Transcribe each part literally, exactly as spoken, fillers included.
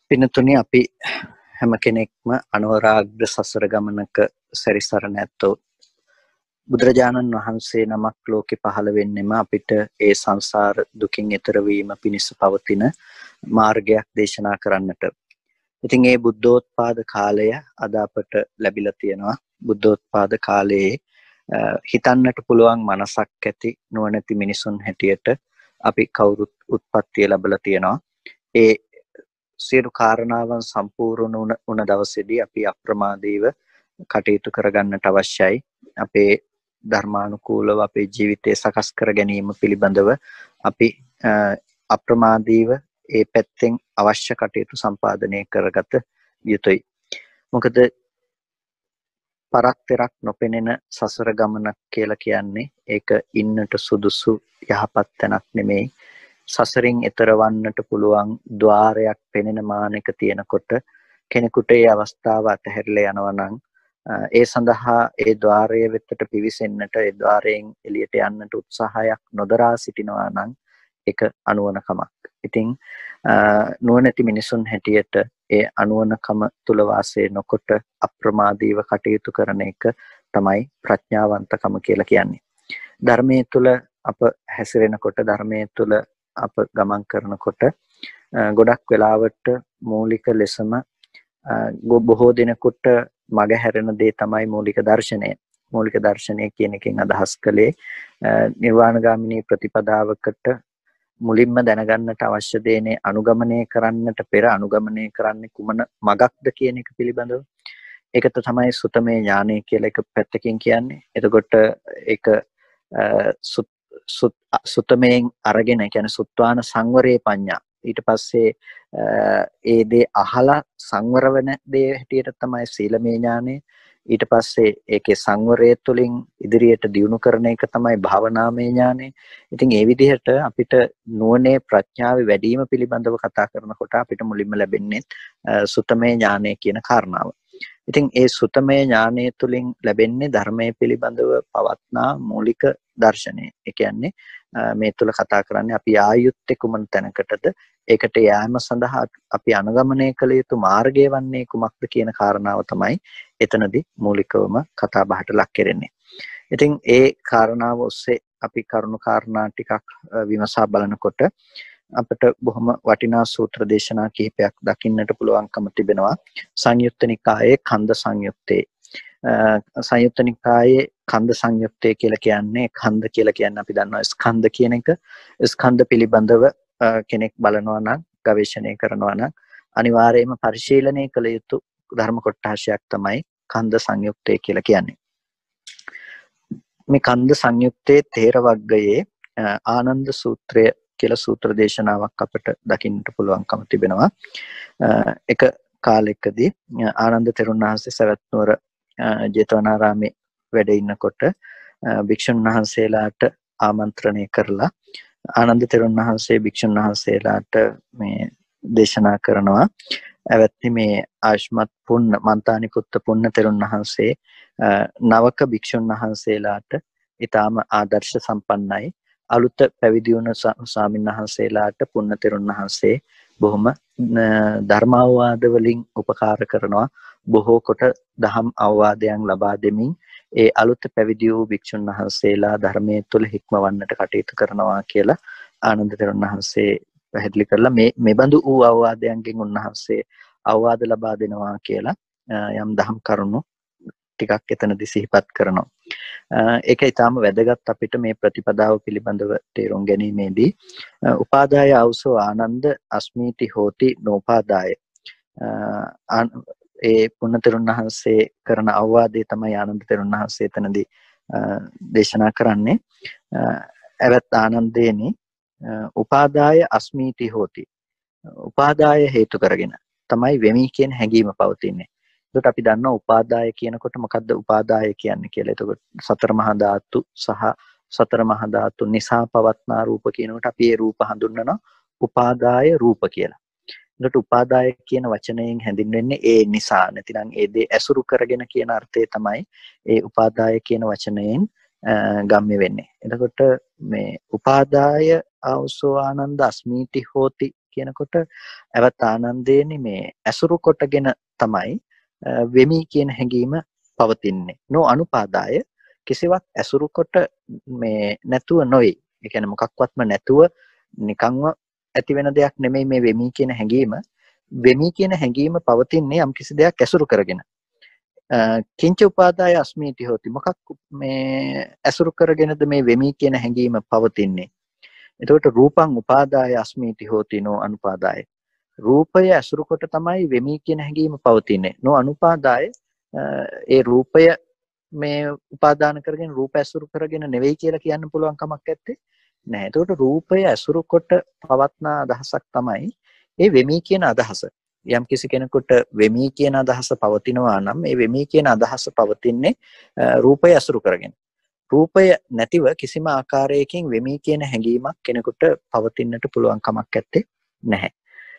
පිනතුනි අපි හැම කෙනෙක්ම අනුරාග්‍ර සසර ගමනක සැරිසරන ඇත්තෝ බුදුරජාණන් වහන්සේ නමක් ලෝකේ පහළ වෙන්නෙම අපිට ඒ සංසාර දුකින් එතර වීම පිණිස පවතින මාර්ගයක් දේශනා කරන්නට. ඉතින් ඒ බුද්ධෝත්පාද කාලය අද අපට ලැබිලා තියෙනවා. බුද්ධෝත්පාද කාලයේ හිතන්නට පුළුවන් මනසක් ඇති නුවණැති මිනිසුන් හැටියට අපි කවුරුත් උත්පත්තිය ලැබලා තියෙනවා. ඒ සියලු කාරණාවන් සම්පූර්ණ වුණ දවසේදී අපි අප්‍රමාදීව කටයුතු කරගන්නට අවශ්‍යයි. අපේ ධර්මානුකූලව අපේ ජීවිතය සකස් කර ගැනීම පිළිබඳව අපි අප්‍රමාදීව ඒ පැත්තෙන් අවශ්‍ය කටයුතු සම්පාදනය කරගත යුතුයි. මොකද පරක්තරක් නොපෙනෙන සසර ගමනක් කියලා කියන්නේ ඒක ඉන්නට සුදුසු යහපත් තැනක් නෙමෙයි. සසරින් එතර වන්නට පුළුවන් ద్వාරයක් පෙනෙන මානක තියෙනකොට කෙනෙකුට ඒ අවස්ථාව අතහැරලා යනවා නම් ඒ සඳහා ඒ ద్వාරය වෙතට පිවිසෙන්නට ඒ ద్వාරයෙන් එළියට යන්නට උත්සාහයක් නොදරා සිටිනවා නම් ඒක අනුවණකමක්. ඉතින් නුවණැති මිනිසුන් හැටියට ඒ අනුවණකම තුල වාසය නොකොට අප්‍රමාදීව කටයුතු කරන එක තමයි ප්‍රඥාවන්තකම කියලා කියන්නේ. ධර්මයේ තුල අප හැසිරෙනකොට ධර්මයේ තුල අප ගමන් කරනකොට ගොඩක් වෙලාවට මූලික ලෙසම බොහෝ දිනකට මග හැරෙන දේ තමයි මූලික දර්ශනය. මූලික දර්ශනය කියන එකෙන් අදහස් කළේ නිර්වාණගාමිනී ප්‍රතිපදාවකට මුලින්ම දැනගන්නට අවශ්‍ය දේනේ අනුගමනය කරන්නට පෙර අනුගමනය කරන්නේ කුමන මගක්ද කියන එක පිළිබඳව. ඒකට තමයි සුතමේ ඥානය කියලා එක පැත්තකින් කියන්නේ. එතකොට ඒක සුතමයෙන් අරගෙන කියන්නේ සුත්වාන සංවරේ පඤ්ඤා. ඊට පස්සේ ඒ දේ අහලා සංවර වෙන දේ හැටියට තමයි සීලමය ඥානය. ඊට පස්සේ ඒකේ සංවරය තුළින් ඉදිරියට දියුණු කරන එක තමයි භාවනාමය ඥානය. ඉතින් ඒ විදිහට අපිට නුවණේ ප්‍රඥාවේ වැඩිම පිළිබඳව කතා කරනකොට අපිට මුලින්ම ලැබෙන්නේ සුතමේ ඥානය කියන කාරණාව. ඉතින් ඒ සුතමේ ඥානය තුළින් ලැබෙන්නේ ධර්මයේ පිළිබඳව පවත්නා මූලික දර්ශනය. ඒ කියන්නේ මේ තුල කතා කරන්නේ අපි ආයුත්තේ කුමන තැනකටද ඒකට යෑම සඳහා අපි අනුගමනය කළ යුතු මාර්ගය වන්නේ කුමක්ද කියන කාරණාව තමයි එතනදී මූලිකවම කතා බහට ලක් කරන්නේ. ඉතින් ඒ කාරණාව ඔස්සේ අපි කරුණු කාරණා ටිකක් විමසා බලනකොට අපිට බොහොම වටිනා සූත්‍ර දේශනා කිහිපයක් දකින්නට පුළුවන්කම තිබෙනවා. සංයුත්ත නිකායේ කන්ද සංයුත්තේ සංයුත්ත නිකායේ කන්ද සංයුත්තේ කියලා කියන්නේ කන්ද කියලා කියන්නේ අපි දන්නවා ස්කන්ධ කියන එක. ස්කන්ධ පිළිබඳව කෙනෙක් බලනවා නම් ගවේෂණය කරනවා නම් අනිවාර්යයෙන්ම පරිශීලනය කළ යුතු ධර්ම කොටසක් තමයි කන්ද සංයුත්තේ කියලා කියන්නේ. මේ කන්ද සංයුත්තේ තේර වග්ගයේ ආනන්ද සූත්‍රය කියලා සූත්‍ර දේශනාවක් අපිට දකින්නට පුළුවන්කම තිබෙනවා. එක කාලයකදී ආනන්ද තෙරුන් වහන්සේ සවැත් නුවර ජේතවනාරාමේ වැඩ ඉන්නකොට භික්ෂුන් වහන්සේලාට ආමන්ත්‍රණය කරලා ආනන්ද තෙරුන් වහන්සේ භික්ෂුන් වහන්සේලාට මේ දේශනා කරනවා. එවත්නි මේ ආශ්මත් පුන්න මන්තානි පුත්ත පුන්න තෙරුන් වහන්සේ නවක භික්ෂුන් වහන්සේලාට ඊටාම ආදර්ශ සම්පන්නයි. අලුත පැවිදි වුණ ස්වාමීන් වහන්සේලාට පුන්න තෙරුන් වහන්සේ බොහොම ධර්ම අවවාද වලින් උපකාර කරනවා. බොහෝ කොට දහම් අවවාදයන් ලබා දෙමින් ඒ අලුත් පැවිදි වූ භික්ෂුන් වහන්සේලා ධර්මයේ තුල හික්මවන්නට කටයුතු කරනවා කියලා ආනන්ද තෙරුන් වහන්සේ පැහැදිලි කරලා මේ මෙබඳු වූ අවවාදයන්ගෙන් උන්වහන්සේ අවවාද ලබා දෙනවා කියලා යම් දහම් කරුණු ටිකක් එතනදී සිහිපත් කරනවා. ඒක ඊටාම වැදගත් අපිට මේ ප්‍රතිපදාව පිළිබඳව තේරුම් ගැනීමේදී. උපාදාය අවසෝ ආනන්ද අස්මීති හෝති නෝපාදාය. ඒ පුන්න තෙරුන් වහන්සේ කරන අවවාදය තමයි ආනන්ද තෙරුන් වහන්සේ එතනදී දේශනා කරන්නේ. එවත් ආනන්දේනි උපාදාය අස්මීති හෝති. උපාදාය හේතු කරගෙන තමයි වෙමි කියන හැඟීම පවතින්නේ. එතකොට අපි දන්නවා උපාදාය කියනකොට මොකද්ද උපාදාය කියන්නේ කියලා. එතකොට සතර මහා ධාතු සහ සතර මහා ධාතු නිසා පවත්නා රූප කියනකොට අපි ඒ රූප හඳුන්වනවා උපාදාය රූප කියලා. එතකොට උපාදාය කියන වචනයෙන් හැඳින්වෙන්නේ ඒ නිසා නැතිනම් ඒ දේ ඇසුරු කරගෙන කියන අර්ථය තමයි ඒ උපාදාය කියන වචනයෙන් ගම්ම්‍ය වෙන්නේ. එතකොට මේ උපාදාය අවසෝ ආනන්ද අස්මීති හෝති කියනකොට අවත් ආනන්දේනි මේ ඇසුරු කොටගෙන තමයි වෙමි කියන හැඟීම පවතින්නේ. නෝ අනුපාදාය කිසිවක් ඇසුරු කොට මේ නැතුව නොවේ. ඒ කියන්නේ මොකක්වත්ම නැතුව නිකන්ව ඇති වෙන දෙයක් නෙමෙයි මේ වෙමි කියන හැඟීම. වෙමි කියන හැඟීම පවතින්නේ යම් කිසි දෙයක් ඇසුරු කරගෙන. කිංච උපාදාය අස්මීති හොති. මොකක් මේ ඇසුරු කරගෙනද මේ වෙමි කියන හැඟීම පවතින්නේ. එතකොට රූපං උපාදාය අස්මීති හොති නෝ අනුපාදාය. රූපය ඇසුරු කොට තමයි වෙමි කියන හැඟීම පවතින්නේ. නෝ අනුපාදාය ඒ රූපය මේ උපාදාන කරගෙන රූප ඇසුරු කරගෙන නෙවෙයි කියලා කියන්න පුළුවන් කමක් නැත්තේ. නෑ. එතකොට රූපය ඇසුරු කොට පවත්නා අදහසක් තමයි ඒ වෙමි කියන අදහස. යම් කිසි කෙනෙකුට වෙමි කියන අදහස පවතිනවා නම් මේ වෙමි කියන අදහස පවතින්නේ රූපය ඇසුරු කරගෙන. රූපය නැතිව කිසිම ආකාරයකින් වෙමි කියන හැඟීමක් කෙනෙකුට පවතින්නට පුළුවන් කමක් නැත්තේ නැහැ.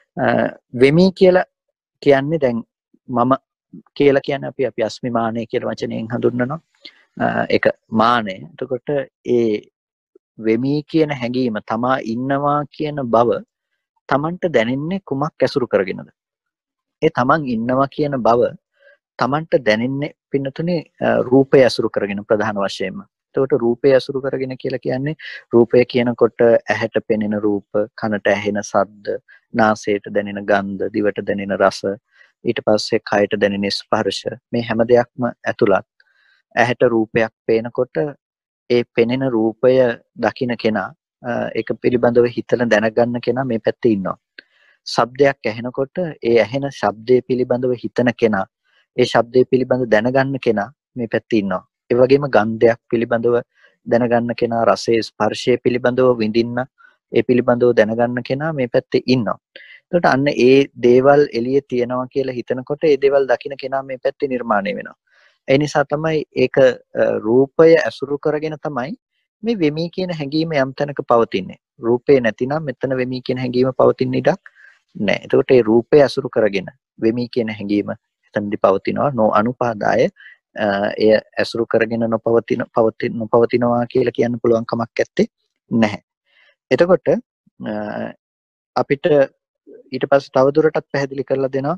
වෙමි කියලා කියන්නේ දැන් මම කියලා කියන්නේ අපි අපි අස්මිමානය කියලා වචනයෙන් හඳුන්වනවා. ඒක මානය. එතකොට ඒ වෙමි කියන හැඟීම තමා ඉන්නවා කියන බව තමන්ට දැනෙන්නේ කුමක් ඇසුරු කරගෙනද? ඒ තමන් ඉන්නවා කියන බව තමන්ට දැනෙන්නේ පින්නතුනේ රූපය ඇසුරු කරගෙන ප්‍රධාන වශයෙන්ම. එතකොට රූපය ඇසුරු කරගෙන කියලා කියන්නේ රූපය කියනකොට ඇහැට පෙනෙන රූප, කනට ඇහෙන ශබ්ද, නාසයට දැනෙන ගන්ධ, දිවට දැනෙන රස, ඊට පස්සේ කයට දැනෙන ස්පර්ශ, මේ හැම දෙයක්ම ඇතුළත්. ඇහැට රූපයක් පේනකොට ඒ පෙනෙන රූපය දකින්න කෙනා ඒක පිළිබඳව හිතලා දැනගන්න කෙනා මේ පැත්තේ ඉන්නවා. ශබ්දයක් ඇහෙනකොට ඒ ඇහෙන ශබ්දයේ පිළිබඳව හිතන කෙනා, ඒ ශබ්දයේ පිළිබඳව දැනගන්න කෙනා මේ පැත්තේ ඉන්නවා. ඒ වගේම ගන්ධයක් පිළිබඳව දැනගන්න කෙනා, රසයේ ස්පර්ශයේ පිළිබඳව විඳින්න, ඒ පිළිබඳව දැනගන්න කෙනා මේ පැත්තේ ඉන්නවා. එතකොට අන්න ඒ දේවල් එළියේ තියෙනවා කියලා හිතනකොට ඒ දේවල් දකින්න කෙනා මේ පැත්තේ නිර්මාණය වෙනවා. ඒ නිසා තමයි ඒක රූපය ඇසුරු කරගෙන තමයි මේ වෙමි කියන හැඟීම යම් තැනක පවතින්නේ. රූපේ නැතිනම් මෙතන වෙමි කියන හැඟීම පවතින ඉඩක් නැහැ. එතකොට ඒ රූපය ඇසුරු කරගෙන වෙමි කියන හැඟීම එතනදී පවතිනවා. නෝ අනුපාදාය එය ඇසුරු කරගෙන නොපවතින පවතින නොපවතිනවා කියලා කියන්න පුළුවන් කමක් නැත්තේ නැහැ. එතකොට අපිට ඊට පස්සේ තවදුරටත් පැහැදිලි කරලා දෙනවා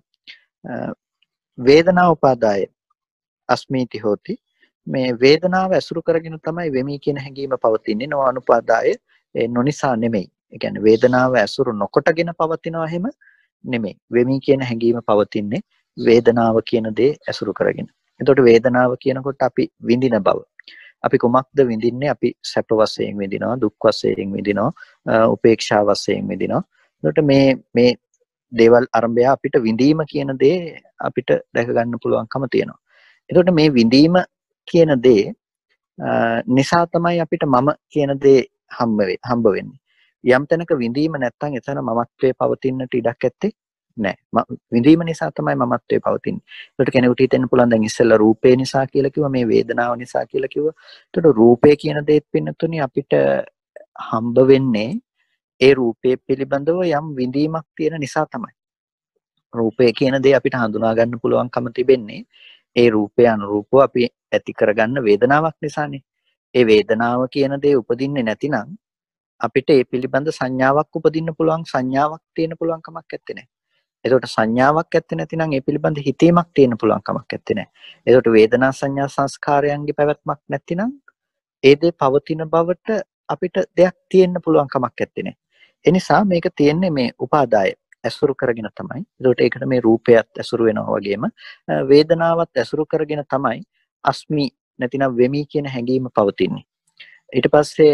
වේදනා උපාදාය අස්මීති හෝති. මේ වේදනාව ඇසුරු කරගෙන තමයි වෙමි කියන හැඟීම පවතින්නේ. නෝ අනුපාදාය ඒ නොනිසා නෙමෙයි. ඒ කියන්නේ වේදනාව ඇසුරු නොකොටගෙන පවතිනවා හැම නෙමෙයි. වෙමි කියන හැඟීම පවතින්නේ වේදනාව කියන දේ ඇසුරු කරගෙන. එතකොට වේදනාව කියනකොට අපි විඳින බව. අපි කොමක්ද විඳින්නේ? අපි සැප වශයෙන් විඳිනවා, දුක් වශයෙන් විඳිනවා, උපේක්ෂා වශයෙන් විඳිනවා. එතකොට මේ මේ දේවල් අරඹය අපිට විඳීම කියන දේ අපිට දැක ගන්න පුළුවන්කම තියෙනවා. එතකොට මේ විඳීම කියන දේ නිසා තමයි අපිට මම කියන දේ හම්බ වෙන්නේ. යම් තැනක විඳීම නැත්නම් එතන මමත්වයේ පවතින්නට ඉඩක් ඇත්තේ නැහැ. විඳීම නිසා තමයි මමත්වයේ පවතින්නේ. ඒකට කෙනෙකුට හිතෙන්න පුළුවන් දැන් ඉස්සෙල්ලා රූපේ නිසා කියලා කිව්වා, මේ වේදනාව නිසා කියලා කිව්වා. ඒකට රූපේ කියන දේත් පින්නතුනේ අපිට හම්බ වෙන්නේ ඒ රූපේ පිළිබඳව යම් විඳීමක් තියෙන නිසා තමයි. රූපේ කියන දේ අපිට හඳුනා ගන්න පුළුවන්කම තිබෙන්නේ ඒ රූපය අනුරූපව අපි ඇති කරගන්න වේදනාවක් නිසානේ. ඒ වේදනාව කියන දේ උපදින්නේ නැතිනම් අපිට ඒ පිළිබඳ සංඥාවක් උපදින්න පුළුවන්, සංඥාවක් තියෙන්න පුළුවන් කමක් නැත්තේ නේ. එතකොට සංඥාවක් ඇත්තේ නැතිනම් ඒ පිළිබඳ හිතීමක් තියෙන්න පුළුවන් කමක් නැත්තේ නේ. එතකොට වේදනා සංඥා සංස්කාරයන්ගේ පැවැත්මක් නැතිනම් ඒ දේ පවතින බවට අපිට දෙයක් තියෙන්න පුළුවන් කමක් නැත්තේ නේ. ඒ නිසා මේක තියෙන්නේ මේ උපාදාය ඇසුරු කරගෙන තමයි. ඒකට ඒකට මේ රූපයත් ඇසුරු වෙනවා වගේම වේදනාවත් ඇසුරු කරගෙන තමයි අස්මි නැතිනම් වෙමි කියන හැඟීම පවතින්නේ. ඊට පස්සේ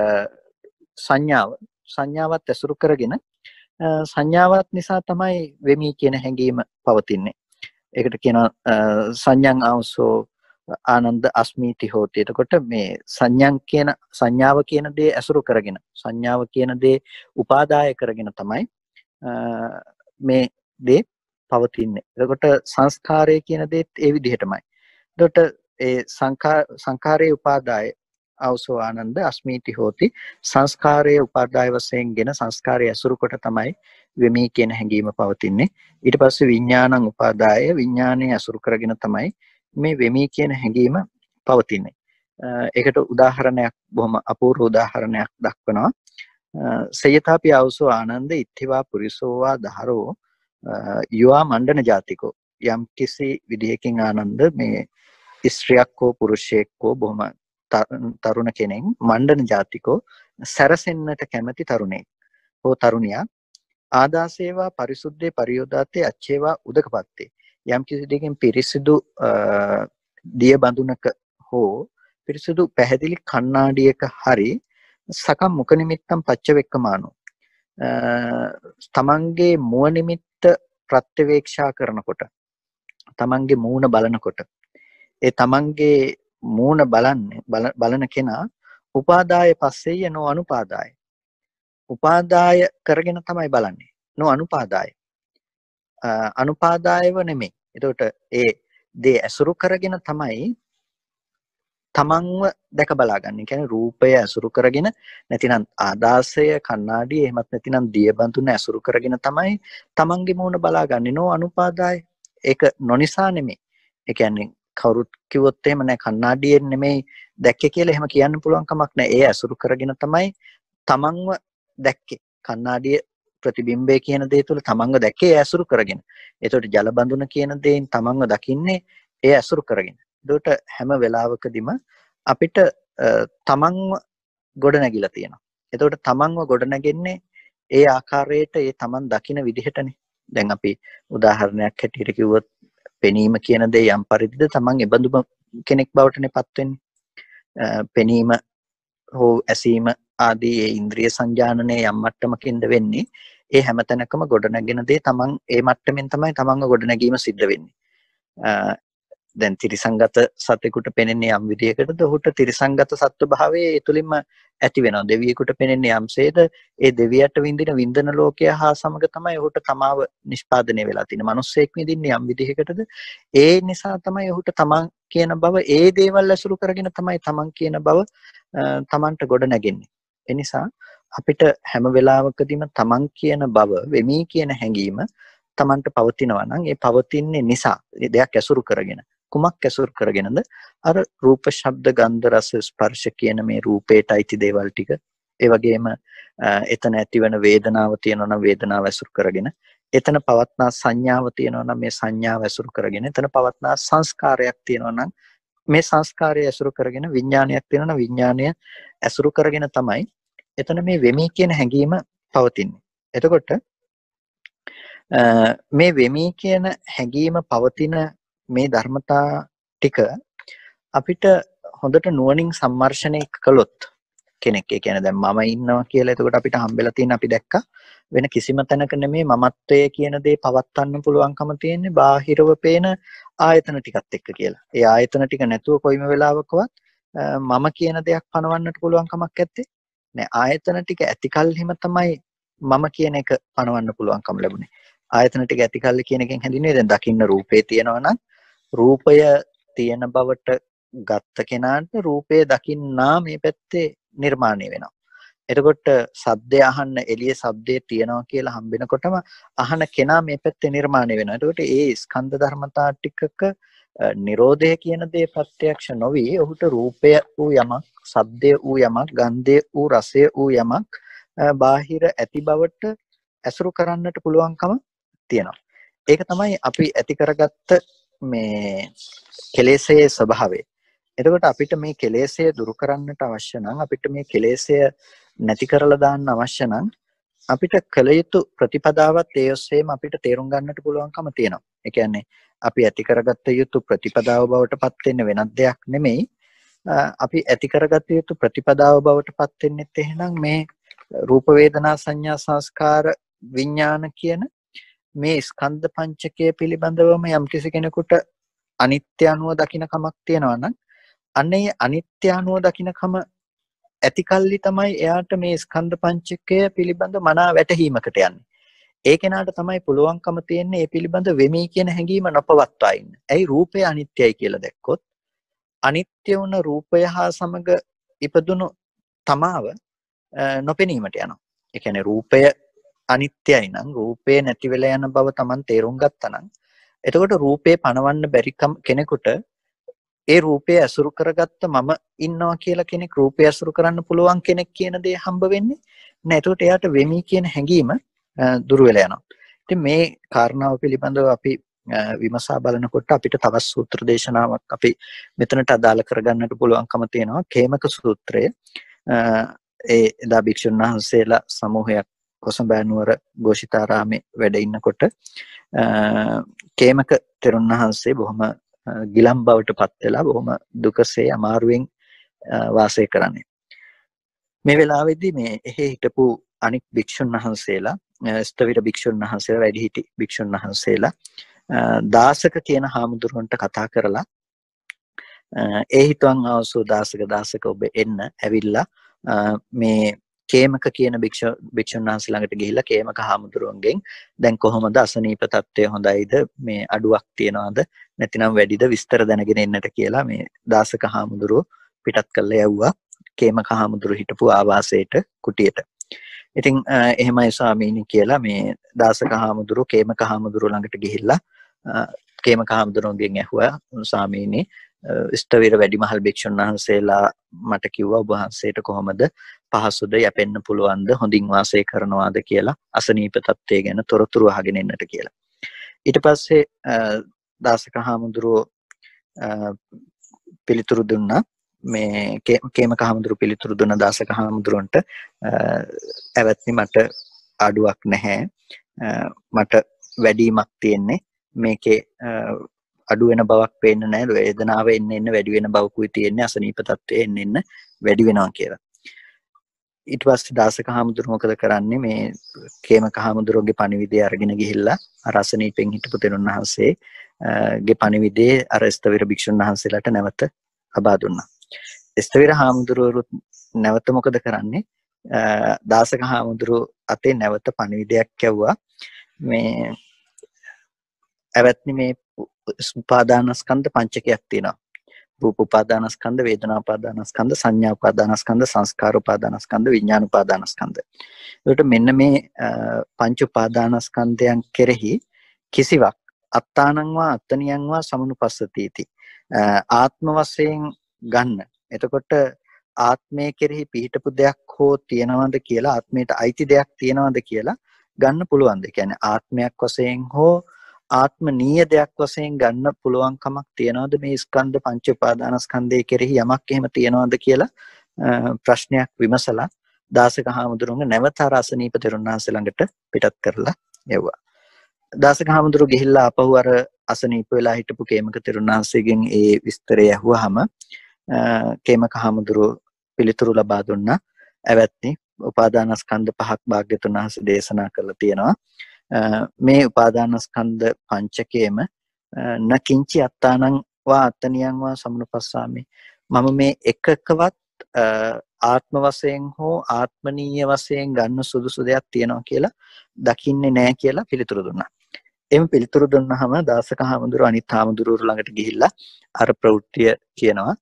සංඥාව සංඥාවත් ඇසුරු කරගෙන සංඥාවත් නිසා තමයි වෙමි කියන හැඟීම පවතින්නේ. ඒකට කියනවා සංඥං ආවසෝ ආනන්ද අස්මීති හෝති. එතකොට මේ සංඥං කියන සංඥාව කියන දේ ඇසුරු කරගෙන සංඥාව කියන දේ උපාදාය කරගෙන තමයි මේ දේ පවතින්නේ. එතකොට සංස්කාරය කියන දේත් ඒ විදිහටමයි. එතකොට ඒ සංඛාර සංඛාරයේ උපාදාය අවසෝ ආනන්ද අස්මීති හෝති. සංස්කාරයේ උපාදාය වශයෙන්ගෙන සංස්කාරය ඇසුරු කොට තමයි වෙමි කියන හැඟීම පවතින්නේ. ඊට පස්සේ විඥානං උපාදාය විඥානයේ ඇසුරු කරගෙන තමයි මේ වෙමි කියන හැඟීම පවතින්නේ. ඒකට උදාහරණයක් බොහොම අපූර්ව උදාහරණයක් දක්වනවා. සයතාපි අවසෝ ආනන්ද ඉත්තිවා පුරිසෝවා දහරෝ යුවා මණ්ඩන ජාතිකෝ. යම් කිසි විදිහකින් ආනන්ද මේ ස්ත්‍රියක් හෝ පුරුෂයෙක් හෝ බොහොම තරුණ කෙනෙක් මණ්ඩන ජාතිකෝ සැරසෙන්නට කැමති තරුණයෙක් හෝ තරුණියක් ආදාසේවා පරිසුද්ධේ පරියෝදාතේ අච්චේවා උදකපත්තේ. යම් කිසි දෙයකින් පිරිසිදු දිය බඳුනක හෝ පිරිසිදු පැහැදිලි කණ්ණාඩියක හරි සකම් මුඛ නිමිත්තම් පච්චවෙක්කමානෝ තමන්ගේ මුව නිමිත්ත ප්‍රත්‍යවේක්ෂා කරනකොට තමන්ගේ මූණ බලනකොට ඒ තමන්ගේ මූණ බලන්නේ බලන කෙනා උපාදාය පස්සෙය නො අනුපාදාය උපාදාය කරගෙන තමයි බලන්නේ නො අනුපාදාය අනුපාදායව නෙමෙයි. එතකොට ඒ දේ ඇසුරු කරගෙන තමයි තමන්ව දැක බලාගන්නේ. කියන්නේ රූපය ඇසුරු කරගෙන නැතිනම් ආදාසය කණ්ණාඩිය එහෙමත් නැතිනම් දියබඳුන ඇසුරු කරගෙන තමයි තමන්ගේ මූණ බලාගන්නේ. නෝ අනුපාදාය. ඒක නොනිසා නෙමෙයි. ඒ කියන්නේ කවුරුත් කිව්වොත් එහෙම නෑ කණ්ණාඩියෙන් නෙමෙයි දැක්කේ කියලා එහෙම කියන්න පුළුවන් කමක් නෑ. ඒ ඇසුරු කරගෙන තමයි තමන්ව දැක්කේ. කණ්ණාඩිය ප්‍රතිබිම්බය කියන දේ තුළ තමන්ව දැක්කේ ඒ ඇසුරු කරගෙන. ඒතකොට ජල බඳුන කියන දේෙන් තමන්ව දකින්නේ ඒ ඇසුරු කරගෙන. ඒකට හැම වෙලාවකදීම අපිට තමන්ව ගොඩ නැගිලා තියෙනවා. එතකොට තමන්ව ගොඩ නැගෙන්නේ ඒ ආකාරයට ඒ තමන් දකින විදිහටනේ. දැන් අපි උදාහරණයක් හැටියට කිව්වොත් පෙනීම කියන දේ යම් පරිදිද තමන් එබඳුම කෙනෙක් බවටනේ පත් වෙන්නේ. පෙනීම හෝ ඇසීම ආදී ඒ ඉන්ද්‍රිය සංජානනයේ යම් මට්ටමකින්ද වෙන්නේ. ඒ හැම තැනකම ගොඩ නැගෙන දේ තමන් ඒ මට්ටමින් තමයි තමන්ව ගොඩ නැගීම සිද්ධ වෙන්නේ. දැන් ත්‍රිසංගත සත්වෙකුට පෙනෙන්නේ යම් විදියකටද ඔහුට ත්‍රිසංගත සත්ව භාවයේ ඒ තුලින්ම ඇති වෙනවා. දෙවියෙකුට පෙනෙන්නේ යම්සේද ඒ දෙවියට විඳින විඳන ලෝකය හා සමග තමයි ඔහුට තමාව නිෂ්පාදනය වෙලා තියෙන්නේ. මිනිස්සෙක් විඳින්නේ යම් විදිහකටද ඒ නිසා තමයි ඔහුට තමන් කියන බව ඒ දේවල් ඇසුරු කරගෙන තමයි තමන් කියන බව තමන්ට ගොඩ නැගෙන්නේ. ඒ නිසා අපිට හැම වෙලාවකදීම තමන් කියන බව වෙමි කියන හැඟීම තමන්ට පවතිනවා නම් ඒ පවතින්නේ නිසා දෙයක් ඇසුරු කරගෙන කුමක් ඇසුරු කරගෙනද අර රූප ශබ්ද ගන්ධ රස ස්පර්ශ කියන මේ රූපේට අයිති දේවල් ටික ඒ වගේම එතන ඇතිවන වේදනාව තියෙනවා නම් වේදනාව ඇසුරු කරගෙන එතන පවත්නා සංඥාව තියෙනවා නම් මේ සංඥාව ඇසුරු කරගෙන එතන පවත්නා සංස්කාරයක් තියෙනවා නම් මේ සංස්කාරය ඇසුරු කරගෙන විඥානයක් තියෙනවා නම් විඥානය ඇසුරු කරගෙන තමයි එතන මේ වෙමි කියන හැඟීම පවතින්නේ. එතකොට මේ වෙමි කියන හැඟීම පවතින මේ ධර්මතා ටික අපිට හොඳට නුවණින් සම්මර්ෂණය කළොත් කෙනෙක් ඒ කියන්නේ දැන් මම ඉන්නවා කියලා එතකොට අපිට හම්බෙලා තියෙන අපි දැක්කා වෙන කිසිම තැනක නෙමේ මමත්වය කියන දේ පවත්වන්න පුළුවන්කම තියෙන්නේ බාහිරව පේන ආයතන ටිකත් එක්ක කියලා. ඒ ආයතන ටික නැතුව කොයිම වෙලාවකවත් මම කියන දෙයක් පනවන්නට පුළුවන් කමක් නැත්තේ. නෑ ආයතන ටික ඇති කල්හිම තමයි මම කියන එක පනවන්න පුළුවන්කම ලැබුණේ. ආයතන ටික ඇති කල්ලි කියන එකෙන් හැදින්නේ දැන් දකින්න රූපේ තියෙනවා නම් රූපය තියෙන බවට ගත්ත කෙනාට රූපය දකින්නා මේ පැත්තේ නිර්මාණය වෙනවා. එතකොට සද්දය අහන්න එළිය සද්දේ තියෙනවා කියලා හම්බෙනකොටම අහන කෙනා මේ පැත්තේ නිර්මාණය වෙනවා. එතකොට ඒ ස්කන්ධ ධර්මතා ටිකක නිරෝධය කියන දේ ප්‍රත්‍යක්ෂ නොවි ඔහුට රූපය වූ යමක්, සද්දය වූ යමක්, ගන්ධය වූ රසය වූ යමක් බාහිර ඇති බවට ඇසුරු කරන්නට පුළුවන්කම තියෙනවා. ඒක තමයි අපි ඇති කරගත්ත මේ කෙලෙසයේ ස්වභාවය. එතකොට අපිට මේ කෙලෙසය දුරු කරන්නට අවශ්‍ය නම් අපිට මේ කෙලෙසය නැති කරලා දාන්න අවශ්‍ය නම් අපිට කල යුතු ප්‍රතිපදාවත් ඒ ඔස්සේම අපිට තේරුම් ගන්නට පුළුවන්කම තියෙනවා. ඒ කියන්නේ අපි ඇති කරගත්ත යුතු ප්‍රතිපදාව බවට පත් වෙන්න වෙනත් දෙයක් නෙමෙයි. අපි ඇති කරගත්ත යුතු ප්‍රතිපදාව බවට පත් වෙන්නෙත් එහෙනම් මේ රූප වේදනා සංඥා සංස්කාර විඥාන කියන මේ ස්කන්ධ පංචකය පිළිබඳවම යම්කිසි කෙනෙකුට අනිත්‍ය අනුව දකින්න කමක් තියෙනවා නම් අන්නේ අනිත්‍ය අනුව දකින්නකම ඇති කල්ලි තමයි එයාට මේ ස්කන්ධ පංචකය පිළිබඳ මනා වැටහීමකට යන්නේ. ඒ කෙනාට තමයි පුළුවන්කම තියෙන්නේ මේ පිළිබඳ වෙමි කියන හැඟීම නොපවත්වා ඉන්න. ඇයි රූපය අනිත්‍යයි කියලා දැක්කොත් අනිත්‍ය වුණ රූපය හා සමග ඉපදුණු තමාව නොපෙනීමට යනවා. ඒ කියන්නේ රූපය අනිත්‍යයි නම් රූපේ නැති වෙලා යන බව Taman තේරුම් ගත්තා නම් එතකොට රූපේ පණවන්න බැරි කෙනෙකුට ඒ රූපය අසුරු කරගත්ත මම ඉන්නවා කියලා කෙනෙක් රූපය අසුරු කරන්න පුළුවන් කෙනෙක් කියන දේ හම්බ වෙන්නේ නෑ. ඒකට එයාට වෙමි කියන හැඟීම දුර වෙලා යනවා. ඉතින් මේ කාරණාව පිළිබඳව අපි විමසා බලනකොට අපිට තවත් සූත්‍ර දේශනාවක් අපි මෙතනට අදාළ කරගන්නට පුළුවන්කම තියෙනවා. කේමක සූත්‍රය. ඒ එදා භික්ෂුන් වහන්සේලා සමූහයක් කොසඹෑ නුවර ഘോഷිතාරාමේ වැඩ ඉන්නකොට කේමක තෙරුන් වහන්සේ බොහොම ගිලම් බවට පත් වෙලා බොහොම දුකසේ අමාරුවෙන් වාසය කරන්නේ. මේ වෙලාවේදී මේ එහි හිටපු අනික් භික්ෂුන් වහන්සේලා ස්තවිර භික්ෂුන් වහන්සේලා වැඩිහිටි භික්ෂුන් වහන්සේලා දාසක කියන හාමුදුරුවන්ට කතා කරලා ඒ හිතවන් අවසෝ දාසක දාසක ඔබ එන්න ඇවිල්ලා මේ කේමක කියන භික්ෂු භික්ෂුන් වහන්සේ ළඟට ගිහිල්ලා කේමක හාමුදුරුවන්ගෙන් දැන් කොහොමද අසනීප තත්ත්වය හොඳයිද මේ අඩුවක් තියනවද නැතිනම් වැඩිද විස්තර දැනගෙන එන්නට කියලා මේ දාසක හාමුදුරුව පිටත් කළා යවුවා කේමක හාමුදුරුව හිටපු ආවාසයට කුටියට. ඉතින් එහෙමයි ස්වාමීනි කියලා මේ දාසක හාමුදුරුව කේමක හාමුදුරුව ළඟට ගිහිල්ලා කේමක හාමුදුරුවන්ගෙන් ඇහුවා ස්වාමීනි ස්තවිර වැඩිමහල් භික්ෂුන් වහන්සේලා මට කිව්වා ඔබ වහන්සේට කොහොමද පහසුද යැපෙන්න පුළුවන්ද හොඳින් වාසය කරනවාද කියලා අසනීප තත්ත්වය ගැන තොරතුරු අහගෙන එන්නට කියලා. ඊට පස්සේ දාසක හාමුදුරුව පිළිතුරු දුන්නා මේ කේමක හාමුදුරුව පිළිතුරු දුන්න දාසක හාමුදුරුවන්ට ඇවත්නි මට අඩුවක් නැහැ මට වැඩිමක් තියෙන්නේ මේකේ අඩු වෙන බවක් පේන්නේ නැහැ වේදනාව එන්න එන්න වැඩි වෙන බවකුයි තියෙන්නේ අසනීප තත්ත්වයේ එන්න එන්න වැඩි වෙනවා කියලා. ඊට පස්සේ දාසක හාමුදුරුවෝ මොකද කරන්නේ මේ කේමක හාමුදුරුවෝගේ පණිවිඩය අරගෙන ගිහිල්ලා අර අසනීපෙන් හිටපු තෙරුන් වහන්සේ ගේ පණිවිඩය අර ස්තවිර භික්ෂුන් වහන්සේලාට නැවත ලබා දුන්නා. ස්තවිර හාමුදුරුවෝ නැවත මොකද කරන්නේ දාසක හාමුදුරුවෝ අතේ නැවත පණිවිඩයක් යවුවා මේ ඇවත්නි මේ උපාදානස්කන්ධ පංචකයක් තියෙනවා. රූප උපාදානස්කන්ධ, වේදනා උපාදානස්කන්ධ, සංඥා උපාදානස්කන්ධ, සංස්කාර උපාදානස්කන්ධ, විඥාන උපාදානස්කන්ධ. ඒකට මෙන්න මේ පංච උපාදානස්කන්ධයන් කෙරෙහි කිසිවක් අත්තානංවා අත්තනියංවා සමනුපස්සතිති. ආත්ම වශයෙන් ගන්න. එතකොට ආත්මය කෙරෙහි පිහිටපු දෙයක් හෝ තියනවද කියලා ආත්මයට අයිති දෙයක් තියනවද කියලා ගන්න පුළුවන්ද? ඒ කියන්නේ ආත්මයක් වශයෙන් හෝ ආත්මනීය දෙයක් වශයෙන් ගන්න පුළුවන් කමක් තියනවද මේ ස්කන්ධ පංච උපාදානස්කන්ධය කෙරෙහි යමක් එහෙම තියනවද කියලා ප්‍රශ්නයක් විමසලා දාසක හාමුදුරුවෝ නැවත අසනීප තෙරුන් වහන්සේ ළඟට පිටත් කරලා යවුවා. දාසක හාමුදුරුවෝ ගිහිල්ලා ආපහු අර අසනීප වෙලා හිටපු කේමක තෙරුන් වහන්සේගෙන් ඒ විස්තරය ඇහුවාම කේමක හාමුදුරුවෝ පිළිතුරු ලබා දුන්නා. ඇවැත්නි උපාදානස්කන්ධ පහක් භාග්‍යතුන් වහන්සේ දේශනා කරලා තියෙනවා. මේ උපාදානස්කන්ධ පංචකයේම නකින්චි අත්තානං වා අත්තනියං වා සමනුපස්සාමි. මම මේ එකකවත් ආත්ම වශයෙන් හෝ ආත්මනීය වශයෙන් ගන්න සුදුසු දෙයක් තියනවා කියලා දකින්නේ නැහැ කියලා පිළිතුරු දුන්නා. එම් පිළිතුරු දුන්නාම දාසක හාමුදුරුවෝ අනිත් හාමුදුරුවෝ ළඟට ගිහිල්ලා අර ප්‍රවෘත්තිය කියනවා.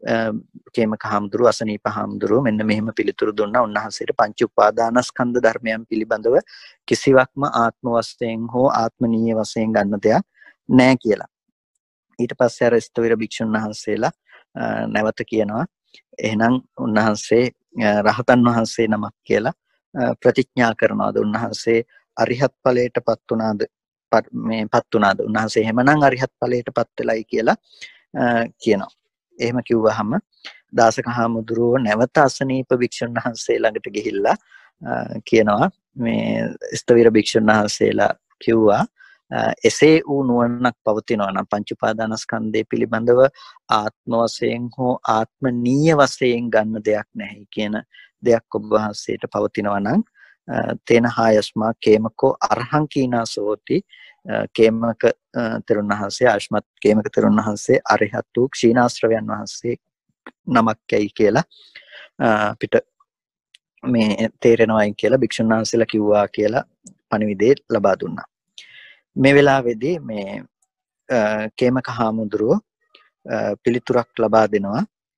කේමක හාමුදුරුවෝ අසනීප හාමුදුරුවෝ මෙන්න මෙහෙම පිළිතුරු දුන්නා. උන්වහන්සේට පංච උපාදානස්කන්ධ ධර්මයන් පිළිබඳව කිසිවක්ම ආත්ම වශයෙන් හෝ ආත්මනීය වශයෙන් ගන්න දෙයක් නැහැ කියලා. ඊට පස්සේ අර ස්තවිර භික්ෂුන් වහන්සේලා නැවත කියනවා එහෙනම් උන්වහන්සේ රහතන් වහන්සේ නමක් කියලා ප්‍රතිඥා කරනවාද? උන්වහන්සේ අරිහත් ඵලයටපත් වුණාද? මේපත් වුණාද? උන්වහන්සේ එහෙමනම් අරිහත් ඵලයටපත් වෙලයි කියලා කියනවා. එහෙම කිව්වහම දාසක හාමුදුරුවෝ නැවත අසනීප භික්ෂුන් වහන්සේ ළඟට ගිහිල්ලා කියනවා මේ ස්තවිර භික්ෂුන් වහන්සේලා කිව්වා එසේ වූ නුවණක් පවතිනවා නම් පංච උපාදානස්කන්ධය පිළිබඳව ආත්ම වශයෙන් හෝ ආත්මනීය වශයෙන් ගන්න දෙයක් නැහැ කියන දෙයක් ඔබ වහන්සේට පවතිනවා නම් තේන හායස්මා කේමකෝ අරහං කීනාසෝති කේමක තෙරුන් වහන්සේ ආශ්මත් කේමක තෙරුන් වහන්සේ අරිහත් වූ ක්ෂීණාශ්‍රවයන් වහන්සේ නමක්යි කියලා අපිට මේ තේරෙනවායි කියලා භික්ෂුන් වහන්සේලා කිව්වා කියලා පණිවිඩය ලබා දුන්නා. මේ වෙලාවේදී මේ කේමක හාමුදුරුවෝ පිළිතුරක් ලබා දෙනවා.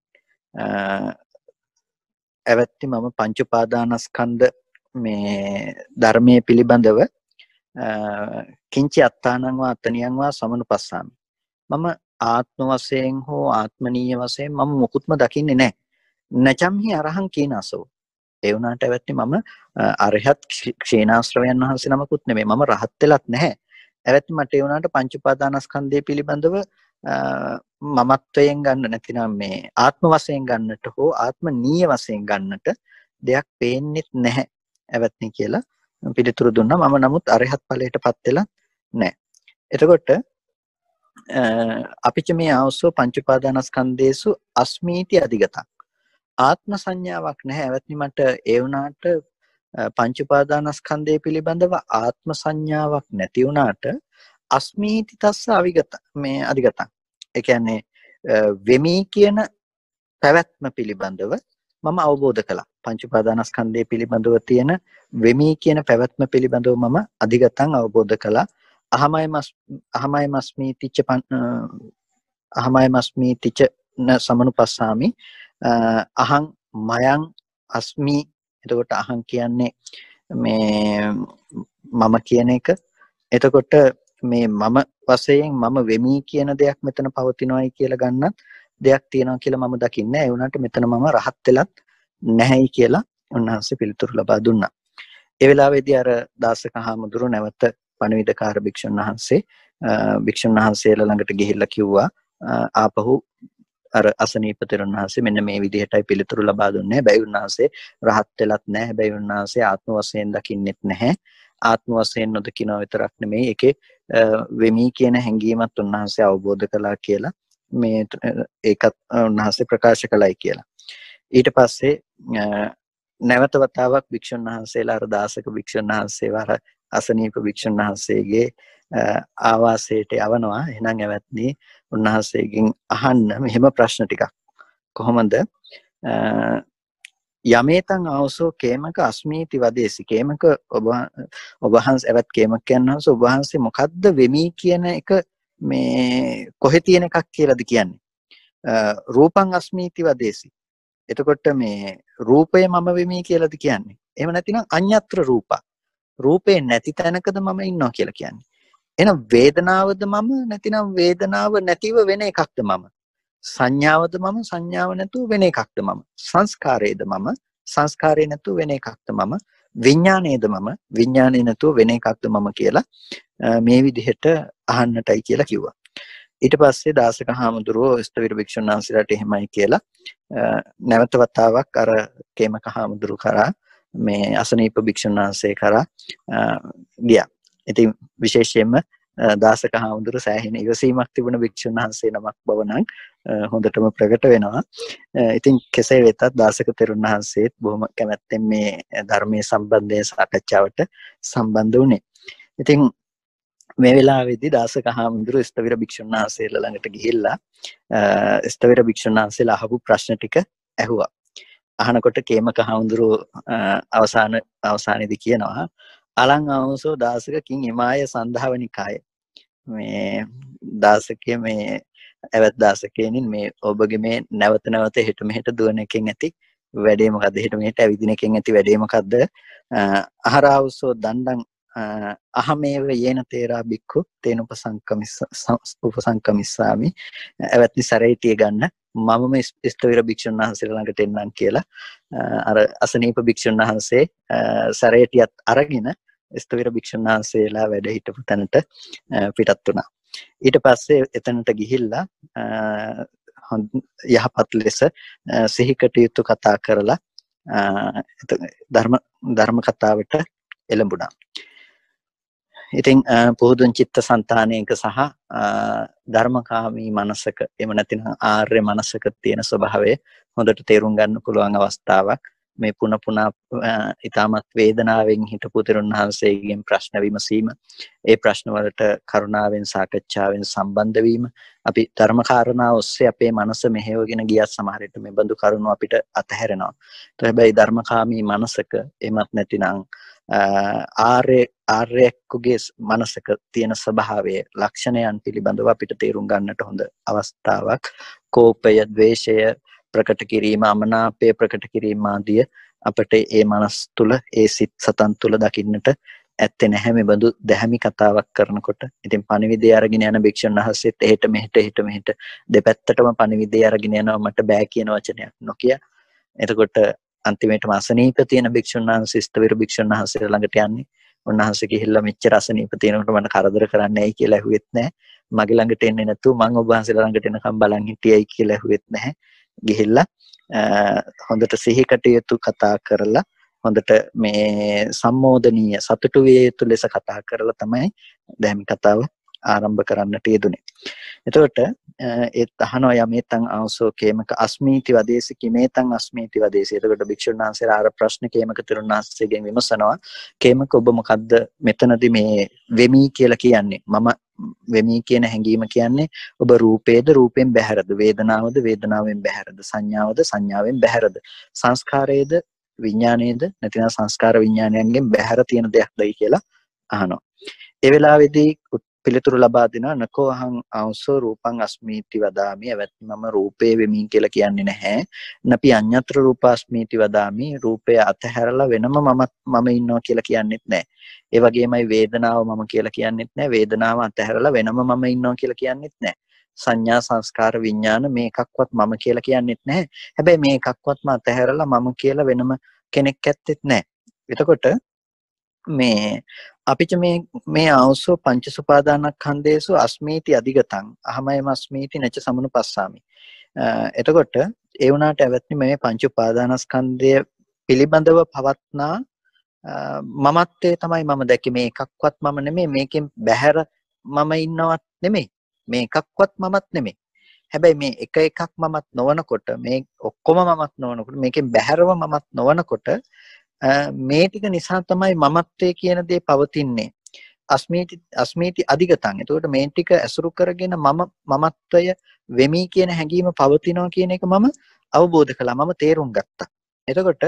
ඇවැත්ටි මම පංච උපාදානස්කන්ධ මේ ධර්මයේ පිළිබඳව කිංචි අත්තානං වා අතනියං වා සමනුපස්සාමි. මම ආත්ම වශයෙන් හෝ ආත්මනීය වශයෙන් මම මොකුත්ම දකින්නේ නැහැ. නචම්හි අරහං කීනසෝ. ඒ වුණාට ඇවැත්නි මම අරහත් ක්ෂේනාශ්‍රවයන් වහන්සේ නමකුත් නෙමෙයි. මම රහත් වෙලත් නැහැ. ඇවැත්නි මට ඒ වුණාට පංච උපාදානස්කන්ධය පිළිබඳව මමත්වයෙන් ගන්න නැතිනම් මේ ආත්ම වශයෙන් ගන්නට හෝ ආත්මනීය වශයෙන් ගන්නට දෙයක් පේන්නෙත් නැහැ. ඇවැත්නි කියලා පිළිතුරු දුන්නා. මම නමුත් අරහත් ඵලයටපත් වෙලා නැහැ. එතකොට අපිට මේ ආවසෝ පංච උපාදානස්කන්ධේසු අස්මීති අධිගතං ආත්ම සංඥාවක් නැහැ. ඇවැත්නි මට ඒ වුණාට පංච උපාදානස්කන්ධය පිළිබඳව ආත්ම සංඥාවක් නැති වුණාට අස්මීති තස්ස අවිගත මේ අධිගතං. ඒ කියන්නේ වෙමි කියන පැවැත්ම පිළිබඳව මම අවබෝධ කළා. පංච උපාදානස්කන්ධය පිළිබඳව තියෙන වෙමි කියන පැවැත්ම පිළිබඳව මම අධිගතං අවබෝධ කළා. අහමයි මස් අහමයි මස්මී තිච්ච අහමයි මස්මී තිච්ච න සමනුපස්සාමි අහං මයං අස්මි. එතකොට අහං කියන්නේ මේ මම කියන එක. එතකොට මේ මම වශයෙන් මම වෙමි කියන දෙයක් මෙතන පවතිනවායි කියලා ගන්නත් දෙයක් තියෙනවා කියලා මම දකින්නේ. ඒ වුණාට මෙතන මම රහත් වෙලත් නැහැයි කියලා උන්වහන්සේ පිළිතුරු ලබා දුන්නා. ඒ වෙලාවේදී අර දාසක හාමුදුරුවෝ නැවත පණිවිඩකාර භික්ෂුන් වහන්සේ භික්ෂුන් වහන්සේලා ළඟට ගිහිල්ලා කිව්වා ආපහු අර අසනීප තෙරුන් වහන්සේ මෙන්න මේ විදිහටයි පිළිතුරු ලබා දුන්නේ. හැබැයි උන්වහන්සේ රහත් වෙලත් නැහැ. හැබැයි උන්වහන්සේ ආත්ම වශයෙන් දකින්නෙත් නැහැ. ආත්ම වශයෙන් නොදකිනවා විතරක් නෙමෙයි ඒකේ වෙමි කියන හැඟීමත් උන්වහන්සේ අවබෝධ කළා කියලා මේ ඒකත් උන්වහන්සේ ප්‍රකාශ කළයි කියලා. ඊට පස්සේ නැවත වතාවක් භික්ෂුන් වහන්සේලා අර දාසක භික්ෂුන් වහන්සේව අර අසනීප භික්ෂුන් වහන්සේගේ ආවාසයට යවනවා. එහෙනම් ඇවැත්නි උන්වහන්සේගෙන් අහන්න මෙහෙම ප්‍රශ්න ටිකක්. කොහොමද යමේතං ආවසෝ කේමක අස්මීති වදේසි. කේමක ඔබ ඔබ වහන්සේ ඇවත් කේමක කියනවාස ඔබ වහන්සේ මොකද්ද වෙමි කියන එක මේ කොහෙ තියෙන එකක් කියලාද කියන්නේ? රූපං අස්මීති වදේසි. එතකොට මේ රූපය මම වෙමි කියලාද කියන්නේ? එහෙම නැතිනම් අඤ්ඤත්‍ර රූපා. රූපේ නැති තැනකද මම ඉන්නවා කියලා කියන්නේ? එහෙනම් වේදනාවද මම නැතිනම් වේදනාව නැතිව වෙන එකක්ද මම? සංඥාවද මම සංඥාව නැතුව වෙන එකක්ද මම? සංස්කාරයේද මම සංස්කාරය නැතුව වෙන එකක්ද මම? විඥානයේද මම විඥානය නැතුව වෙන එකක්ද මම කියලා මේ විදිහට අහන්නටයි කියලා කිව්වා. ඊට පස්සේ දාසක හාමුදුරුවෝ ස්තවිර භික්ෂුන් වහන්සේලාට එහෙමයි කියලා නැවත වතාවක් අර කේමක හාමුදුරුවෝ කරා මේ අසනීප භික්ෂුන් වහන්සේ කරා ගියා. ඉතින් විශේෂයෙන්ම දාසක හාමුදුරුවෝ සෑහෙන ඉවසීමක් තිබුණ භික්ෂුන් වහන්සේ නමක් බව නම් හොඳටම ප්‍රකට වෙනවා. ඉතින් කෙසේ වෙතත් දාසක තෙරුන් වහන්සේත් බොහොම කැමැත්තෙන් මේ ධර්මයේ සම්බන්ධයෙන් සාකච්ඡාවට සම්බන්ධ වුණේ. ඉතින් මේ වෙලාවේදී දාසක හාමුදුරුවෝ ස්තවිර භික්ෂුන් වහන්සේලා ළඟට ගිහිල්ලා ස්තවිර භික්ෂුන් වහන්සේලා අහපු ප්‍රශ්න ටික ඇහුවා. අහනකොට කේමක හාමුදුරුවෝ අවසාන අවසානයේදී කියනවා අලං ආවසෝ දාසක කිං එමාය සන්ධාවනිකාය. මේ දාසකයේ මේ ඇවත් දාසකයන්ින් මේ ඔබගේ මේ නැවත නැවත හෙට මෙහෙට දුවන එකෙන් ඇති වැඩේ මොකද්ද? හෙට මෙහෙට ඇවිදින එකෙන් ඇති වැඩේ මොකද්ද? අහරාවසෝ දණ්ඩං අහමේව යේන තේරා බික්ඛු තේන උපසංකමිස්ස උපසංකමිස්සාමි. ඇවත්නි සරේටිය ගන්න මම මේ ස්තවිර භික්ෂුන් වහන්සේලා ළඟට එන්නම් කියලා අර අසනීප භික්ෂුන් වහන්සේ සරේටියත් අරගෙන ස්තවිර භික්ෂුන් වහන්සේලා වැඩ හිටපු තැනට පිටත් වුණා. ඊට පස්සේ එතනට ගිහිල්ලා යහපත් ලෙස සිහි කටයුතු කතා කරලා ධර්ම ධර්ම කතාවට එළඹුණා. ඉතින් පුහුදුන් චිත්ත සංතානයක සහ ධර්මකාමී මනසක එහෙම නැතිනම් ආර්ය මනසක තියෙන ස්වභාවය හොඳට තේරුම් ගන්න පුළුවන් අවස්ථාවක්. මේ පුන පුනා ඊටමත් වේදනාවෙන් හිටපු තෙරුන් වහන්සේගෙන් ප්‍රශ්න විමසීම, ඒ ප්‍රශ්න වලට කරුණාවෙන් සාකච්ඡාවෙන් සම්බන්ධ වීම, අපි ධර්ම කාරණා ඔස්සේ අපේ මනස මෙහෙවගෙන ගියත් සමහර විට මේ බඳු කරුණු අපිට අතහැරෙනවා. ඒ හැබැයි ධර්මකාමී මනසක එහෙමත් නැතිනම් ආර්ය ආර්යකගේ මනසක තියෙන ස්වභාවයේ ලක්ෂණයන් පිළිබඳව අපිට තේරුම් ගන්නට හොඳ අවස්ථාවක්. කෝපය, ද්වේෂය ප්‍රකට කිරීම, අමනාපය ප්‍රකට කිරීම ආදිය අපට ඒ මනස් තුල, ඒ සිත් සතන් තුල දකින්නට ඇත්තේ නැහැ මේ බඳු දැහැමි කතාවක් කරනකොට. ඉතින් පණිවිඩය අරගෙන යන භික්ෂුන් වහන්සේත් එහෙට මෙහෙට එහෙට මෙහෙට දෙපැත්තටම පණිවිඩය අරගෙන යනවා මට බෑ කියන වචනයක් නොකිය. එතකොට අන්තිමේටම අසනීප තියෙන භික්ෂුන් වහන්සේ ස්තවිර භික්ෂුන් වහන්සේ ළඟට යන්නේ. උන්වහන්සේ ගිහිල්ලා මෙච්චර අසනීප තියෙනකොට මට කරදර කරන්නේ ඇයි කියලා ඇහුවෙත් නැහැ. මගේ ළඟට එන්නේ නැතුව මං ඔබ වහන්සේලා ළඟට එනකම් බලන් හිටියයි කියලා ඇහුවෙත් නැහැ. ගිහිල්ලා හොඳට සිහි කටයුතු කතා කරලා හොඳට මේ සම්මෝධනීය සතුටු විය යුතු ලෙස කතා කරලා තමයි දැහැමි කතාව ආරම්භ කරන්නට යෙදුනේ. එතකොට ඒත් අහනවා යමේතං ආවසෝ කේමක අස්මීති වදේසි කිමේතං අස්මීති වදේසි. එතකොට භික්ෂුන් වහන්සේලා ආර ප්‍රශ්න කේමක තෙරුණාස්සේගෙන් විමසනවා කේමක ඔබ මොකද්ද මෙතනදී මේ වෙමි කියලා කියන්නේ? මම වෙමි කියන හැඟීම කියන්නේ ඔබ රූපේද රූපෙන් බැහැරද, වේදනාවද වේදනාවෙන් බැහැරද, සංඥාවද සංඥාවෙන් බැහැරද, සංස්කාරයේද විඥානයේද නැතිනම් සංස්කාර විඥානයන්ගෙන් බැහැර තියෙන දෙයක්දයි කියලා අහනවා. ඒ වෙලාවේදී පිළිතුරු ලබා දෙනවා නකෝ අහං ආවසෝ රූපං අස්මීති වදාමි. එවත්නි මම රූපේ වෙමි කියලා කියන්නේ නැහැ. නපි අඤ්ඤත්‍ර රූපාස්මීති වදාමි. රූපය අතහැරලා වෙනම මම මම ඉන්නවා කියලා කියන්නෙත් නැහැ. ඒ වගේමයි වේදනාව මම කියලා කියන්නෙත් නැහැ. වේදනාව අතහැරලා වෙනම මම ඉන්නවා කියලා කියන්නෙත් නැහැ. සංඥා සංස්කාර විඥාන මේ එකක්වත් මම කියලා කියන්නෙත් නැහැ. හැබැයි මේ එකක්වත්ම අතහැරලා මම කියලා වෙනම කෙනෙක් ඇත්තෙත් නැහැ. එතකොට මේ අපිට මේ මේ ආවසෝ පංච සුපාදානස්කන්ධේසු අස්මීති අධිගතං අහමයම අස්මීති නච සමනුපස්සාමි. එතකොට ඒ වුණාට ඇවත්නි මේ පංච උපාදානස්කන්ධය පිළිබඳව පවත්නා මමත්වයේ තමයි මම දැක්කේ. මේ එකක්වත් මම නෙමෙයි, මේකෙන් බැහැර මම ඉන්නවත් නෙමෙයි, මේ එකක්වත් මමත් නෙමෙයි. හැබැයි මේ එක එකක් මමත් නොවනකොට, මේ ඔක්කොම මමත් නොවනකොට, මේකෙන් බැහැරව මමත් නොවනකොට මේ ටික නිසා තමයි මමත්වයේ කියන දේ පවතින්නේ. අස්මීති අස්මීති අධිගතං. එතකොට මේ ටික ඇසුරු කරගෙන මම මමත්වය වෙමි කියන හැඟීම පවතිනවා කියන එක මම අවබෝධ කළා, මම තේරුම් ගත්තා. එතකොට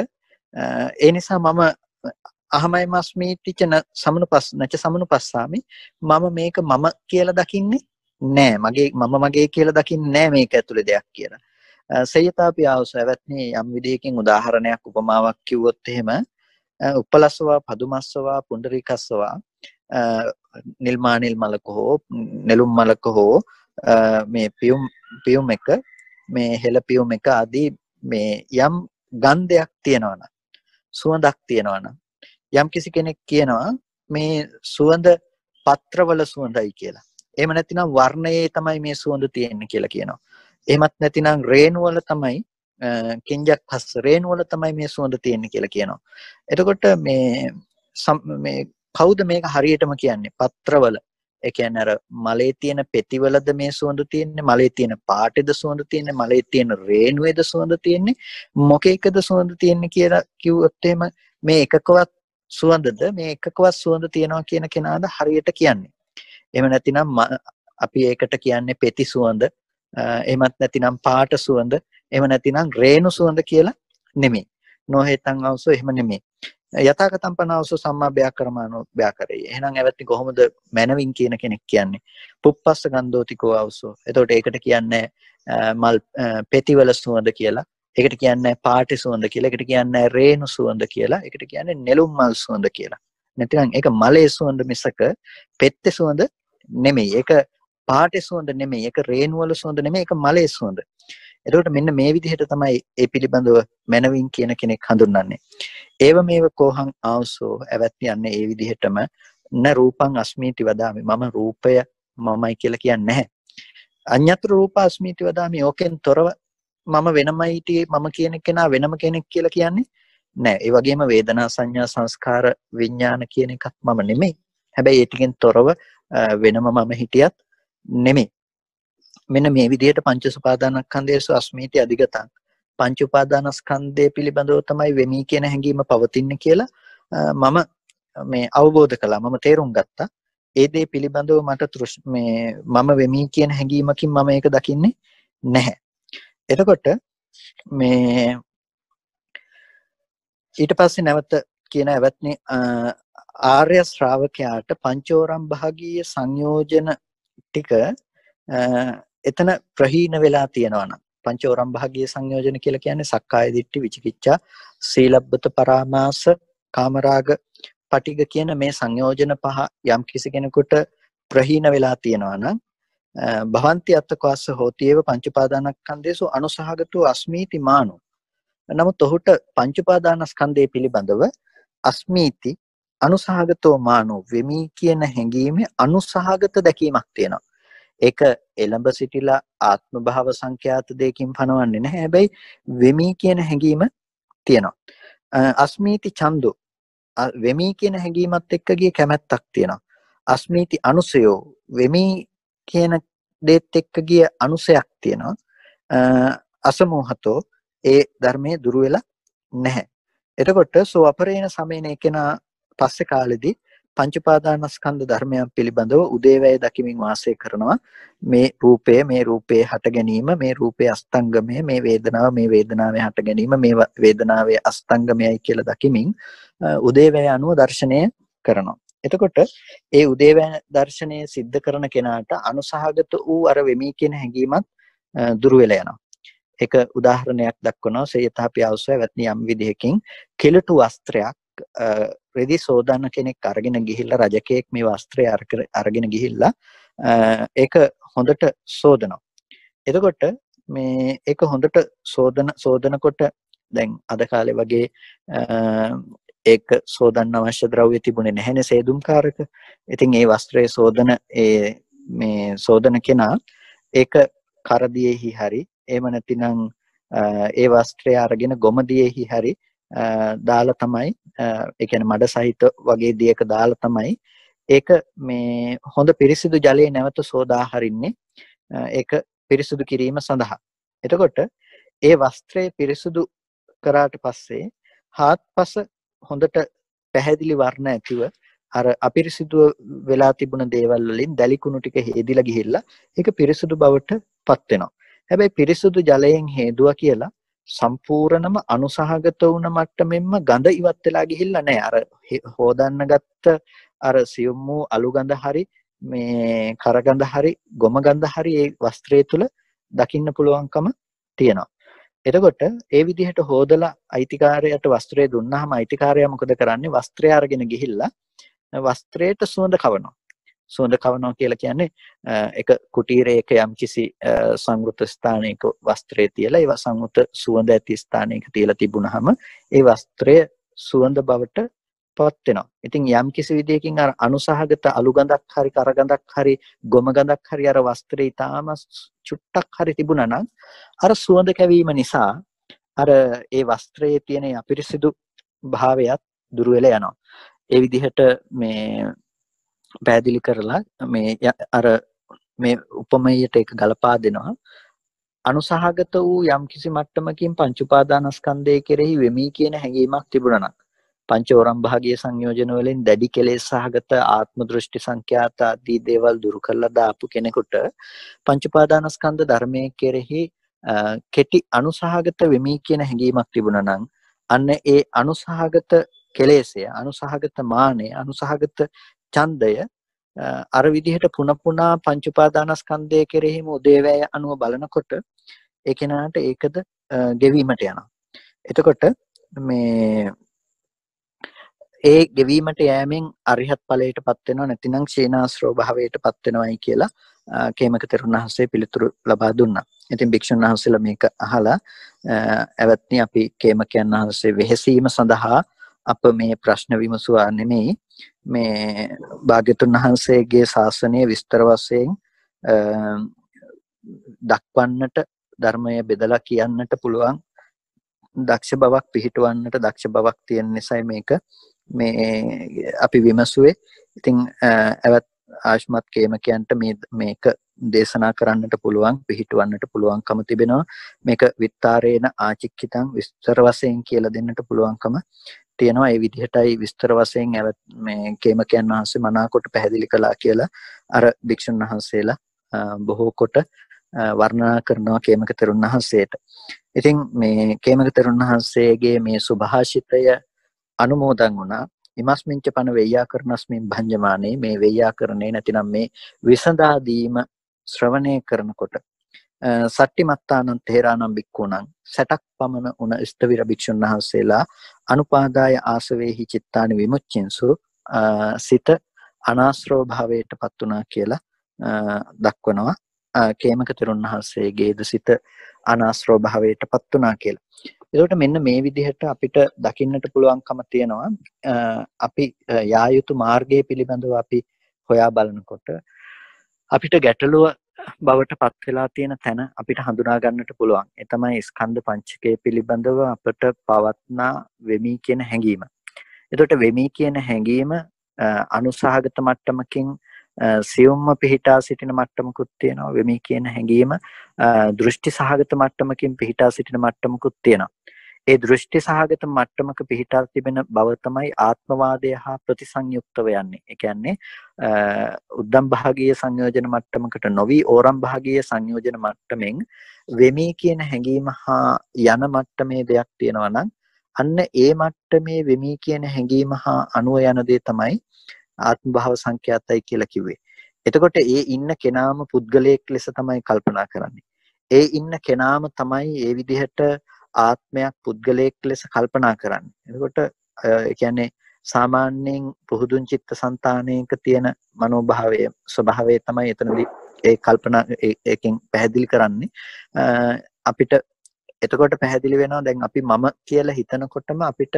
ඒ නිසා මම අහමයි මස්මීතිච සමනුපස් නැච සමනුපස්සාමි. මම මේක මම කියලා දකින්නේ නෑ, මගේ මම මගේ කියලා දකින්නේ නෑ මේක ඇතුලේ දෙයක් කියලා. සයතාපි ආවසවත්නි යම් විදියකින් උදාහරණයක් උපමාවක් කිව්වොත් එහෙම උපලස්සවා පදුමස්සවා පුණ්ඩරීකස්සවා නිල්මානිල් මලක හෝ නෙළුම් මලක හෝ මේ පියුම් පියුම් එක මේ හෙළ පියුම් එක ආදී මේ යම් ගන්ධයක් තියෙනවා නම්, සුවඳක් තියෙනවා නම්, යම් කිසි කෙනෙක් කියනවා මේ සුවඳ පත්‍රවල සුවඳයි කියලා. එහෙම නැතිනම් වර්ණයේ තමයි මේ සුවඳ තියෙන්නේ කියලා කියනවා. එහෙමත් නැතිනම් රේණු වල තමයි කිංජක් හස් රේණු වල තමයි මේ සුවඳ තියෙන්නේ කියලා කියනවා. එතකොට මේ මේ කවුද මේක හරියටම කියන්නේ? පත්‍රවල. ඒ කියන්නේ අර මලේ තියෙන පෙතිවලද මේ සුවඳ තියෙන්නේ? මලේ තියෙන පාටේද සුවඳ තියෙන්නේ? මලේ තියෙන රේණුවේද සුවඳ තියෙන්නේ? මොකේකද සුවඳ තියෙන්නේ කියලා කිව්වොත් එහෙම මේ එකකවත් සුවඳද මේ එකකවත් සුවඳ තියනවා කියන කෙනාද හරියට කියන්නේ? එහෙම නැතිනම් අපි ඒකට කියන්නේ පෙති සුවඳ, එහෙමත් නැතිනම් පාට සුවඳ, එහෙම නැතිනම් රේණු සුවඳ කියලා නෙමෙයි. නොහෙතං අවසෝ එහෙම නෙමෙයි. යථාගතම් පනවසෝ සම්මා ව්‍යාකරමානෝ ව්‍යාකරේ. එහෙනම් ඇවත්නි කොහොමද මනවින් කියන කෙනෙක් කියන්නේ? පුප්පස්ස ගන්ධෝතිකෝ අවසෝ. එතකොට ඒකට කියන්නේ මල් පෙතිවල සුවඳ කියලා. ඒකට කියන්නේ පාටි සුවඳ කියලා. ඒකට කියන්නේ රේණු සුවඳ කියලා. ඒකට කියන්නේ නෙළුම් මල් සුවඳ කියලා. නැත්නම් ඒක මලේ සුවඳ මිසක පෙත්තේ සුවඳ නෙමෙයි. ඒක පාටේ සුවඳ නෙමෙයි. ඒක රේණු වල සුවඳ නෙමෙයි. ඒක මලේ සුවඳ. එතකොට මෙන්න මේ විදිහට තමයි ඒ පිළිබඳව මනවින් කියන කෙනෙක් හඳුන්වන්නේ. ඒව මේව කෝහං ආවසෝ ඇවැත්නි යන්නේ ඒ විදිහටම න රූපං අස්මීති වදාමි. මම රූපය මමයි කියලා කියන්නේ නැහැ. අඤ්ඤතර රූප අස්මීති වදාමි. ඕකෙන් තොරව මම වෙනමයි හිටියේ මම කියන කෙනා වෙනම කෙනෙක් කියලා කියන්නේ නැහැ. ඒ වගේම වේදනා සංඥා සංස්කාර විඥාන කියන එකක් මම නෙමෙයි. හැබැයි ඒ ටිකෙන් තොරව වෙනම මම හිටියත් නෙමෙයි. මෙන්න මේ විදිහට පංච උපාදානස්කන්ධයේසු අස්මීති අධිගතං. පංච උපාදානස්කන්ධය පිළිබඳව තමයි වෙමි කියන හැඟීම පවතින්නේ කියලා මම මේ අවබෝධ කළා. මම තේරුම් ගත්තා. ඒ දේ පිළිබඳව මට මේ මම වෙමි කියන හැඟීමකින් මම ඒක දකින්නේ නැහැ. එතකොට මේ ඊට පස්සේ නැවත කියන ඇවත්නි ආර්ය ශ්‍රාවකයාට පංචෝරම් භාගීය සංයෝජන ටික එතන ප්‍රහීන වෙලා තියෙනවා නම් පංචෝරම් භාගීය සංයෝජන කියලා කියන්නේ සක්කාය දිට්ඨි විචිකිච්ඡා සීලබ්බත පරාමාස කාමරාග පටිඝ කියන මේ සංයෝජන පහ යම් කිසි කෙනෙකුට ප්‍රහීන වෙලා තියෙනවා නම් භවಂತಿ අත්තකස්ස හෝතියව පංච උපාදානස්කන්ධේසු අනුසහගතෝ අස්මීති මානෝ. නමුත් ඔහුට පංච උපාදානස්කන්ධය පිළිබඳව අස්මීති අනුසහගතෝ මානෝ වෙමි කියන හැඟීමේ අනුසහගත දැකීමක් තියෙනවා. ඒක එළඹ සිටිලා ආත්ම භාව සංඛ්‍යාත දෙකකින් පනවන්නේ නැහැ. හැබැයි වෙමි කියන හැඟීම තියෙනවා. අස්මීති ඡන්தோ වෙමි කියන හැඟීමත් එක්ක ගිය කැමැත්තක් තියෙනවා. අස්මීති අනුසයෝ වෙමි කියන දෙත් එක්ක ගිය අනුසයක් තියෙනවා. අසමෝහතෝ ඒ ධර්මයේ දුරු වෙලා නැහැ. එතකොට සෝ අපරේණ සමේන එකනා පස්සේ කාලෙදී පංච උපාදානස්කන්ධ ධර්මයන් පිළිබඳව උදේවැය දකිමින් වාසය කරනවා. මේ රූපය මේ රූපේ හට ගැනීම මේ රූපේ අස්තංගමය මේ වේදනාව මේ වේදනාවේ හට ගැනීම මේ වේදනාවේ අස්තංගමයයි කියලා දකිමින් උදේවැය අනුව දර්ශනය කරනවා. එතකොට ඒ උදේවැය දර්ශනය සිද්ධ කරන කෙනාට අනුසහගත වූ අර වෙමි කියන හැඟීමත් දුර වෙලා යනවා. එක උදාහරණයක් දක්වනවා. සේයතහපි අවශ්‍ය වැත්නි යම් විදිහකින් කෙලටු වස්ත්‍රයක් රෙදි සෝදාන කෙනෙක් අරගෙන ගිහිල්ලා රජකෙක් මේ වස්ත්‍රය අරගෙන ගිහිල්ලා ඒක හොඳට සෝදනවා. එතකොට මේ ඒක හොඳට සෝදන සෝදනකොට දැන් අද කාලේ වගේ ඒක සෝදන්න අවශ්‍ය ද්‍රව්‍ය තිබුණේ නැහැනේ සේදුම්කාරක. ඉතින් ඒ වස්ත්‍රයේ සෝදන ඒ මේ සෝදන කෙනා ඒක කරදියේහි හරි එහෙම නැතිනම් ඒ වස්ත්‍රය අරගෙන ගොමදියේහි හරි දාලා තමයි ඒ කියන්නේ මඩ සහිත වගේ දියක දාලා තමයි ඒක මේ හොඳ පිරිසිදු ජලයේ නැවත සෝදා හරින්නේ ඒක පිරිසිදු කිරීම සඳහා. එතකොට ඒ වස්ත්‍රය පිරිසිදු කරාට පස්සේ හාත්පස හොඳට පැහැදිලි වර්ණ ඇතිව අර අපිරිසිදු වෙලා තිබුණ දේවල් වලින් දැලිකුණු ටික හේදිලා ගිහිල්ලා ඒක පිරිසිදු බවට පත් වෙනවා. හැබැයි පිරිසිදු ජලයෙන් හේදුවා කියලා සම්පූර්ණම අනුසහගත වුණ මට්ටමෙන්ම ගඳ ඉවත් වෙලා ගිහිල්ලා නැහැ. අර හොදන්න ගත්ත අර සියුම් වූ අලු ගඳ හරි මේ කරගඳ හරි ගොම ගඳ හරි ඒ වස්ත්‍රය තුල දකින්න පුළුවන්කම තියෙනවා. එතකොට ඒ විදිහට හොදලා අයිතිකාරයට වස්ත්‍රය දුන්නාම අයිතිකාරයා මොකද කරන්නේ? වස්ත්‍රය අරගෙන ගිහිල්ලා වස්ත්‍රයට සුවඳ කවනවා. සුවඳ කවනවා කියලා කියන්නේ එක කුටීරයක යම් කිසි සංවෘත ස්ථානයක වස්ත්‍රය තියලා ඒ සංවෘත සුවඳ ඇති ස්ථානයක තියලා තිබුණාම ඒ වස්ත්‍රය සුවඳ බවට පත් වෙනවා. ඉතින් යම් කිසි විදියකින් අර අනුසහගත අලු ගඳක් හරි කර ගඳක් හරි ගොම ගඳක් හරි අර වස්ත්‍රේ ඊටාම චුට්ටක් හරි තිබුණා නම් අර සුවඳ කැවීම නිසා අර ඒ වස්ත්‍රයේ තියෙන අපිරිසිදු භාවයත් දුර වෙලා යනවා. ඒ විදිහට මේ පැහැදිලි කරලා මේ අර මේ උපමයට එක ගලපා දෙනවා. අනුසහගත වූ යම් කිසි මට්ටමකින් පංච උපාදානස්කන්ධය කෙරෙහි වෙමි කියන හැඟීමක් තිබුණා නම් පංචෝරම් භාගීය සංයෝජන වලින් දැඩි කෙලෙස් සහගත ආත්ම දෘෂ්ටි සංඛ්‍යාත ආදී දේවල් දුරු කළා දාපු කෙනෙකුට පංච උපාදානස්කන්ධ ධර්මයේ කෙරෙහි කෙටි අනුසහගත වෙමි කියන හැඟීමක් තිබුණා නම් අන්න ඒ අනුසහගත කෙලෙසය අනුසහගත මානය අනුසහගත ඡන්දය අර විදිහට පුන පුනා පංච උපාදානස්කන්ධය කෙරෙහිම උදේවැය අනුව බලනකොට ඒ කෙනාට ඒකද ගෙවීමට යනවා. එතකොට මේ ඒ ගෙවීමට යෑමෙන් අරිහත් ඵලයටපත් වෙනවා නැතිනම් ක්ෂීණාශ්‍රව භාවයටපත් වෙනවයි කියලා කේමක තෙරුන් වහන්සේ පිළිතුරු ලබා දුන්නා. ඉතින් භික්ෂුන් වහන්සේලා මේක අහලා ඇවත්නි අපි කේමකයන් වහන්සේ වෙහෙසීම සඳහා අප මේ ප්‍රශ්න විමසුවා නෙමෙයි මේ භාග්‍යතුන් වහන්සේගේ ශාසනය විස්තර වශයෙන් දක්වන්නට ධර්මය බෙදලා කියන්නට පුළුවන් දක්ෂ බවක් පිහිටවන්නට දක්ෂ බවක් තියෙන නිසා මේක මේ අපි විමසුවේ. ඉතින් ඇවත් ආශ්මත් කේමකයන්ට මේ මේක දේශනා කරන්නට පුළුවන් පිහිටවන්නට පුළුවන්කම තිබෙනවා. මේක විත්තරේන ආචික්කිතං විස්තර වශයෙන් කියලා දෙන්නට පුළුවන්කම තියෙනවා. ඒ විදිහටයි විස්තර වශයෙන් මේ කේමකයන් වහන්සේ මනාකොට පැහැදිලි කළා කියලා අර භික්ෂුන් වහන්සේලා බොහෝ කොට වර්ණනා කරනවා කේමක තෙරුන් වහන්සේට. ඉතින් මේ කේමක තෙරුන් වහන්සේගේ මේ සුභාෂිතය අනුමෝදන් වුණා. ඉමස්මින්ච පන වෙය්‍යාකරණස්මින් භංජමානේ මේ වෙය්‍යාකරණේ නැතිනම් මේ විසඳා දීම ශ්‍රවණය කරනකොට සට්ටිමත්තානං තේරානම් බික්කුණං සටක් පමණ උන ස්තවිර භික්ෂුන් වහන්සේලා අනුපාදාය ආසවේහි චිත්තානි විමුච්චින්සු සිත අනාශ්‍රව භාවයටපත් වුණා කියලා දක්වනවා. කේමක තෙරුන් වහන්සේගේද සිත අනාශ්‍රව භාවයටපත් වුණා කියලා. ඒකට මෙන්න මේ විදිහට අපිට දකින්නට පුළුවන්කම තියෙනවා. අපි යා යුතු මාර්ගය පිළිබඳව අපි හොයා බලනකොට අපිට ගැටලුව බවට පත් වෙලා තියෙන තැන අපිට හඳුනා ගන්නට පුළුවන්. ඒ තමයි ස්කන්ධ පංචකය පිළිබඳව අපට පවත්නා වෙමි කියන හැඟීම. එතකොට වෙමි කියන හැඟීම අනුසහගත මට්ටමකින් සියුම්ම පිහිටා සිටින මට්ටමකුත් තියෙනවා. වෙමි කියන හැඟීම දෘෂ්ටි සහගත මට්ටමකින් පිහිටා සිටින මට්ටමකුත් තියෙනවා. ඒ දෘෂ්ටි සහගත මට්ටමක පිහිටා තිබෙන බව තමයි ආත්මවාදය හා ප්‍රතිසංයුක්තව යන්නේ. ඒ කියන්නේ උද්දම් භාගීය සංයෝජන මට්ටමකට නොවි ඕරම් භාගීය සංයෝජන මට්ටමින් වෙමි කියන හැඟීම හා යන මට්ටමේ දෙයක් තියෙනවා නම් අන්න ඒ මට්ටමේ වෙමි කියන හැඟීම හා අනුව යන දේ තමයි ආත්ම භාව සංඛ්‍යාතයි කියලා කිව්වේ. එතකොට ඒ ඉන්න කෙනාම පුද්ගලයෙක් ලෙස තමයි කල්පනා කරන්නේ. ඒ ඉන්න කෙනාම තමයි ඒ විදිහට ආත්මයක් පුද්ගලයෙක් ලෙස කල්පනා කරන්නේ. එතකොට ඒ කියන්නේ සාමාන්‍යයෙන් පුහුදුන් චිත්තසංතානයක තියෙන මනෝභාවය ස්වභාවය තමයි එතනදී ඒ කල්පනා එකෙන් පැහැදිලි කරන්නේ. අපිට එතකොට පැහැදිලි වෙනවා දැන් අපි මම කියලා හිතනකොටම අපිට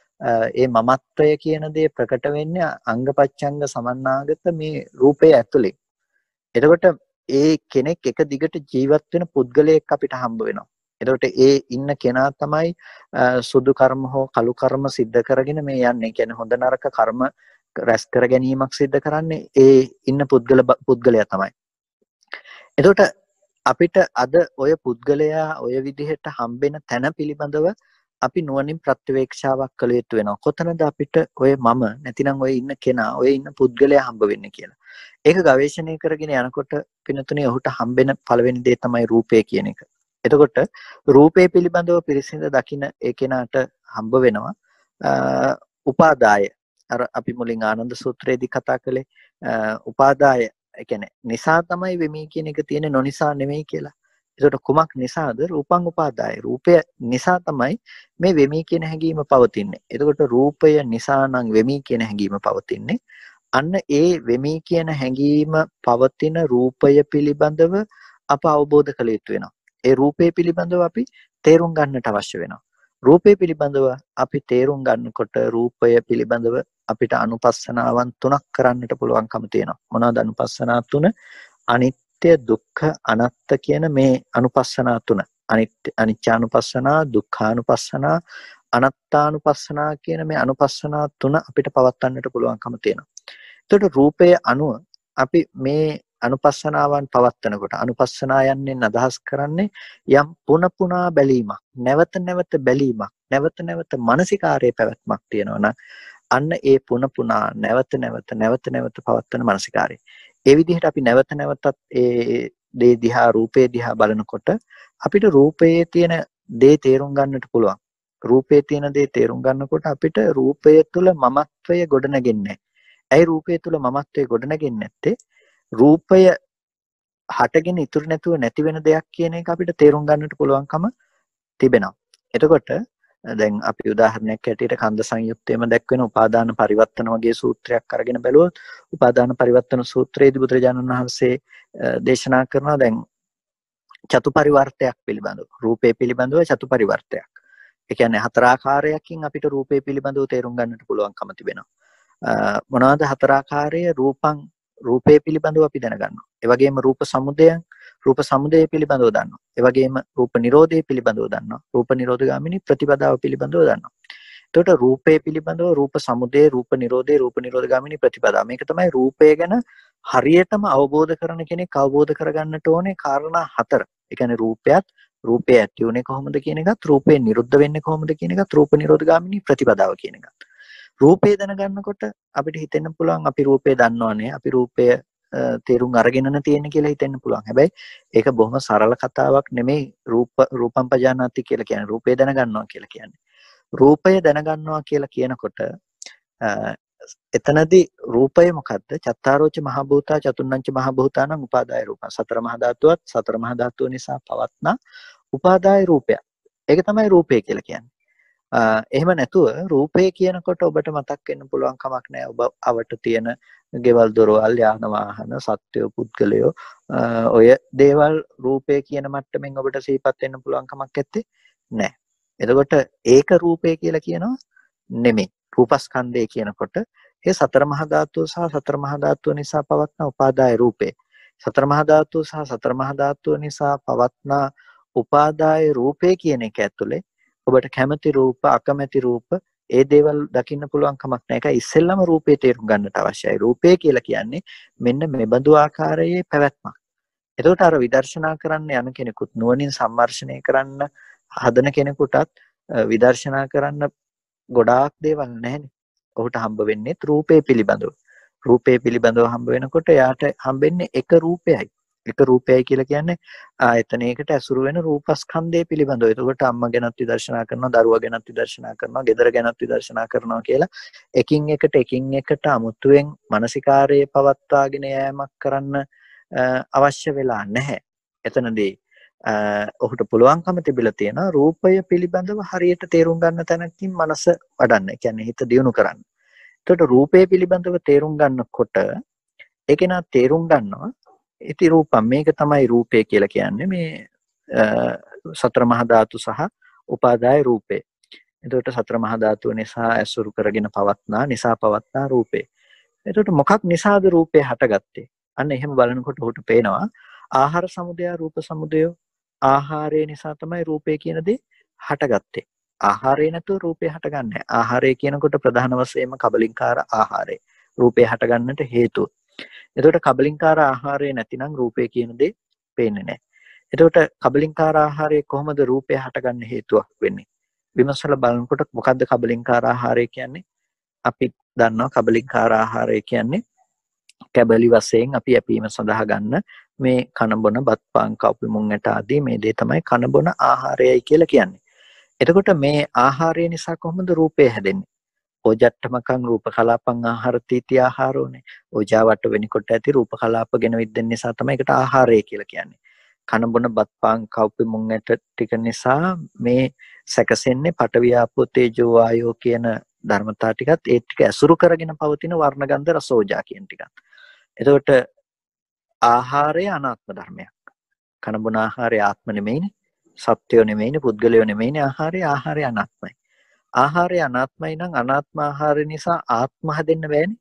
ඒ මමත්වය කියන දේ ප්‍රකට වෙන්නේ අංගපච්ඡංග සමන්නාගත මේ රූපය ඇතුලේ. එතකොට ඒ කෙනෙක් එක දිගට ජීවත් වෙන පුද්ගලයෙක් අපිට හම්බ වෙනවා. එතකොට ඒ ඉන්න කෙනා තමයි සුදු කර්ම හෝ කළු කර්ම සිද්ධ කරගෙන මේ යන්නේ. කියන්නේ හොඳ නරක කර්ම රැස් කර ගැනීමක් සිද්ධ කරන්නේ ඒ ඉන්න පුද්ගල පුද්ගලයා තමයි. එතකොට අපිට අද ඔය පුද්ගලයා ඔය විදිහට හම්බෙන තැන පිළිබඳව අපි නුවණින් ප්‍රත්‍යවේක්ෂාවක් කළ යුතු වෙනවා. කොතනද අපිට ඔය මම නැතිනම් ඔය ඉන්න කෙනා ඔය ඉන්න පුද්ගලයා හම්බ වෙන්නේ කියලා. ඒක ගවේෂණය කරගෙන යනකොට පිනතුනේ ඔහුට හම්බෙන පළවෙනි දේ තමයි රූපය කියන එක. එතකොට රූපේ පිළිබඳව පිරිසිඳ දකින්න ඒ කෙනාට හම්බ වෙනවා උපාදාය. අර අපි මුලින් ආනන්ද සූත්‍රයේදී කතා කළේ උපාදාය. ඒ කියන්නේ නිසා තමයි වෙමි කියන එක තියෙන්නේ නොනිසා නෙමෙයි කියලා. එතකොට කුමක් නිසාද? රූපං උපාදාය. රූපය නිසා තමයි මේ වෙමි කියන හැඟීම පවතින්නේ. එතකොට රූපය නිසා නම් වෙමි කියන හැඟීම පවතින්නේ. අන්න ඒ වෙමි කියන හැඟීම පවතින රූපය පිළිබඳව අප අවබෝධ කළ යුතු වෙනවා. ඒ රූපය පිළිබඳව අපි තේරුම් ගන්නට අවශ්‍ය වෙනවා. රූපය පිළිබඳව අපි තේරුම් ගන්නකොට රූපය පිළිබඳව අපිට අනුපස්සනාවන් තුනක් කරන්නට පුළුවන්කම තියෙනවා. මොනවාද අනුපස්සනා තුන? අනිත්‍ය, දුක්ඛ, අනාත්ත කියන මේ අනුපස්සනා තුන. අනිත්‍ය අනිච්චානුපස්සනා, දුක්ඛානුපස්සනා, අනාත්තානුපස්සනා කියන මේ අනුපස්සනා තුන අපිට පවත්වන්නට පුළුවන්කම තියෙනවා. එතකොට රූපය අනුව අපි මේ අනුපස්සනාවන් පවත්වනකොට අනුපස්සනා යන්නේ අදහස් කරන්නේ යම් පුන පුනා බැලීමක්, නැවත නැවත බැලීමක්, නැවත නැවත මානසිකාරයේ පැවැත්මක් තියෙනවා නම් අන්න ඒ පුන පුනා නැවත නැවත නැවත නැවත පවත්වන මානසිකාරය. ඒ විදිහට අපි නැවත නැවතත් ඒ දේ දිහා රූපේ දිහා බලනකොට අපිට රූපයේ තියෙන දේ තේරුම් ගන්නට පුළුවන්. රූපයේ තියෙන දේ තේරුම් ගන්නකොට අපිට රූපය තුළ මමත්වය ගොඩනගෙන්නේ. ඇයි රූපය තුළ මමත්වය ගොඩනගෙන්නේ නැත්තේ? රූපය හටගෙන ඉතුරු නැතුව නැති වෙන දෙයක් කියන එක අපිට තේරුම් ගන්නට පුළුවන්කම තිබෙනවා. එතකොට දැන් අපි උදාහරණයක් ඇටියට කන්ද සංයුත්තේම දැක්වෙන උපාදාන පරිවර්තන වගේ සූත්‍රයක් අරගෙන බැලුවොත් උපාදාන පරිවර්තන සූත්‍රයේදී බුදුරජාණන් වහන්සේ දේශනා කරනවා දැන් චතු පරිවර්තයක් පිළිබඳව රූපේ පිළිබඳව චතු පරිවර්තයක්. ඒ කියන්නේ හතර ආකාරයකින් අපිට රූපේ පිළිබඳව තේරුම් ගන්නට පුළුවන්කම තිබෙනවා. මොනවාද හතර ආකාරය? රූපං රූපේ පිළිබඳව අපි දැනගන්නවා. ඒ වගේම රූප සමුදයං රූප සමුදය පිළිබඳව දන්නවා. ඒ වගේම රූප නිරෝධය පිළිබඳව දන්නවා. රූප නිරෝධගාමිනී ප්‍රතිපදාව පිළිබඳව දන්නවා. එතකොට රූපය පිළිබඳව රූප සමුදය, රූප නිරෝධය, රූප නිරෝධගාමිනී ප්‍රතිපදාව. මේක තමයි රූපය ගැන හරියටම අවබෝධ කරන කෙනෙක් අවබෝධ කරගන්නට ඕනේ කාරණා හතර. ඒ කියන්නේ රූපයත් රූපය ඇති උනේ කොහොමද කියන එකත්, රූපේ නිරුද්ධ වෙන්නේ කොහොමද කියන එකත්, රූප නිරෝධගාමිනී ප්‍රතිපදාව කියන එකත්. රූපය දැනගන්නකොට අපිට හිතෙන්න පුළුවන් අපි රූපය දන්නවනේ, අපි රූපය තේරුම් අරගෙනන තියෙන කියලා හිතෙන්න පුළුවන්. හැබැයි ඒක බොහොම සරල කතාවක් නෙමෙයි. රූප රූපම් පජානාති කියලා කියන්නේ රූපය දැනගන්නවා කියලා කියන්නේ. රූපය දැනගන්නවා කියලා කියනකොට එතනදී රූපය මොකද්ද? චත්තාරෝච මහ භූතා චතුර්ණංච මහ භූතානං උපාදාය රූපං. සතර මහා ධාතුවත් සතර මහා ධාතුව නිසා පවත්නා උපාදාය රූපයක්. ඒක තමයි රූපය කියලා කියන්නේ. එහෙම නැතුව රූපය කියනකොට ඔබට මතක් වෙන්න පුළුවන් කමක් නැහැ. ඔබ අවට තියෙන ගෙවල් දොරවල් යාන වාහන සත්වය පුද්ගලයෝ ඔය දේවල් රූපය කියන මට්ටමින් ඔබට සිහිපත් වෙන්න පුළුවන් කමක් නැත්තේ නැහැ. එතකොට ඒක රූපය කියලා කියනවා නෙමෙයි. රූපස්කන්ධය කියනකොට ඒ සතර මහා ධාතුව සහ සතර මහා ධාතුව නිසා පවත්නා උපාදාය රූපේ. සතර මහා ධාතුව සහ සතර මහා ධාතුව නිසා පවත්නා උපාදාය රූපේ කියන එක ඇතුලේ ඔබට කැමති රූප අකමැති රූප ඒ දේවල් දකින්න පුළුවන් කමක් නැහැ. ඒකයි ඉස්සෙල්ලම රූපේ තේරුම් ගන්නට අවශ්‍යයි. රූපය කියලා කියන්නේ මෙන්න මෙබඳු ආකාරයේ පැවැත්මක්. එතකොට අර විදර්ශනා කරන්න යන කෙනෙකුත් නුවණින් සම්මර්ෂණය කරන්න හදන කෙනෙකුටත් විදර්ශනා කරන්න ගොඩාක් දේවල් නැහැනේ. ඔහුට හම්බ වෙන්නේ රූපේ පිළිබඳව. රූපේ පිළිබඳව හම්බ වෙනකොට එයාට හම්බෙන්නේ එක රූපයයි. එක රූපයයි කියලා කියන්නේ ආයතනයකට ඇසුරු වෙන රූපස්කන්ධය පිළිබඳව. එතකොට අම්මා ගැනත් විදර්ශනා කරනවා, දරුවා ගැනත් විදර්ශනා කරනවා, ගෙදර ගැනත් විදර්ශනා කරනවා කියලා එකින් එකට එකින් එකට අමුතුවෙන් මානසිකාරයේ පවත්වාගෙන යෑමක් කරන්න අවශ්‍ය වෙලා නැහැ. එතනදී ඔහුට පුළුවන්කම තිබිලා තියෙනවා රූපය පිළිබඳව හරියට තේරුම් ගන්න තැනකින් මනස වඩන්න. ඒ කියන්නේ හිත දියුණු කරන්න. එතකොට රූපය පිළිබඳව තේරුම් ගන්නකොට ඒකේ නා තේරුම් ගන්නවා ඉති රූපම් මේක තමයි රූපය කියලා කියන්නේ මේ සතර මහා ධාතු සහ උපාදාය රූපේ. එතකොට සතර මහා ධාතුව නිසා ඇසුරු කරගෙන පවත්නා නිසා පවත්නා රූපේ. එතකොට මොකක් නිසාද රූපේ හටගත්තේ? අන්න එහෙම බලනකොට උහුට පේනවා ආහාර සමුදය රූප සමුදය ආහාරය නිසා තමයි රූපේ කියන දේ හටගත්තේ. ආහාරය නැතුව රූපේ හටගන්නේ නැහැ. ආහාරය කියනකොට ප්‍රධාන වශයෙන්ම කබලින්කාර ආහාරය. රූපේ හටගන්නට හේතුව. එතකොට කබලින්කාර ආහාරය නැතිනම් රූපය කියන දේ පේන්නේ නැහැ. එතකොට කබලින්කාර ආහාරය කොහොමද රූපය හටගන්න හේතුවක් වෙන්නේ? විමසලා බලනකොට මොකද්ද කබලින්කාර ආහාරය කියන්නේ? අපි දන්නවා කබලින්කාර ආහාරය කියන්නේ කැබලි වශයෙන් අපි යැපීම සඳහා ගන්න මේ කන බොන බත් පාන් කව්පි මුං ඇට ආදී මේ දේ තමයි කන බොන ආහාරයයි කියලා කියන්නේ. එතකොට මේ ආහාරය නිසා කොහොමද රූපය හැදෙන්නේ? ඕජට්ටමකං රූප කලාපං ආහාර තීති ආහාරෝනේ. ඕජාවට වෙනකොට ඇති රූප කලාප ගෙන විද්දෙන නිසා තමයි ඒකට ආහාරය කියලා කියන්නේ. කන බොන බත් පාන් කව්පි මුං ඇට ටික නිසා මේ සැකසෙන්නේ පඨවි ආපෝ තේජෝ වායෝ කියන ධර්මතා ටිකත් ඒ ටික ඇසුරු කරගෙන පවතින වර්ණ ගන්ධ රස ඕජා කියන ටිකත්. එතකොට ආහාරය අනාත්ම ධර්මයක්. කන බොන ආහාරය ආත්ම නෙමෙයිනේ. සත්‍යය නෙමෙයිනේ, පුද්ගලයෝ නෙමෙයිනේ ආහාරය. ආහාරය අනාත්මයි. ආහාරය අනාත්මයි නම් අනාත්ම ආහාරය නිසා ආත්ම හැදෙන්න බෑනේ.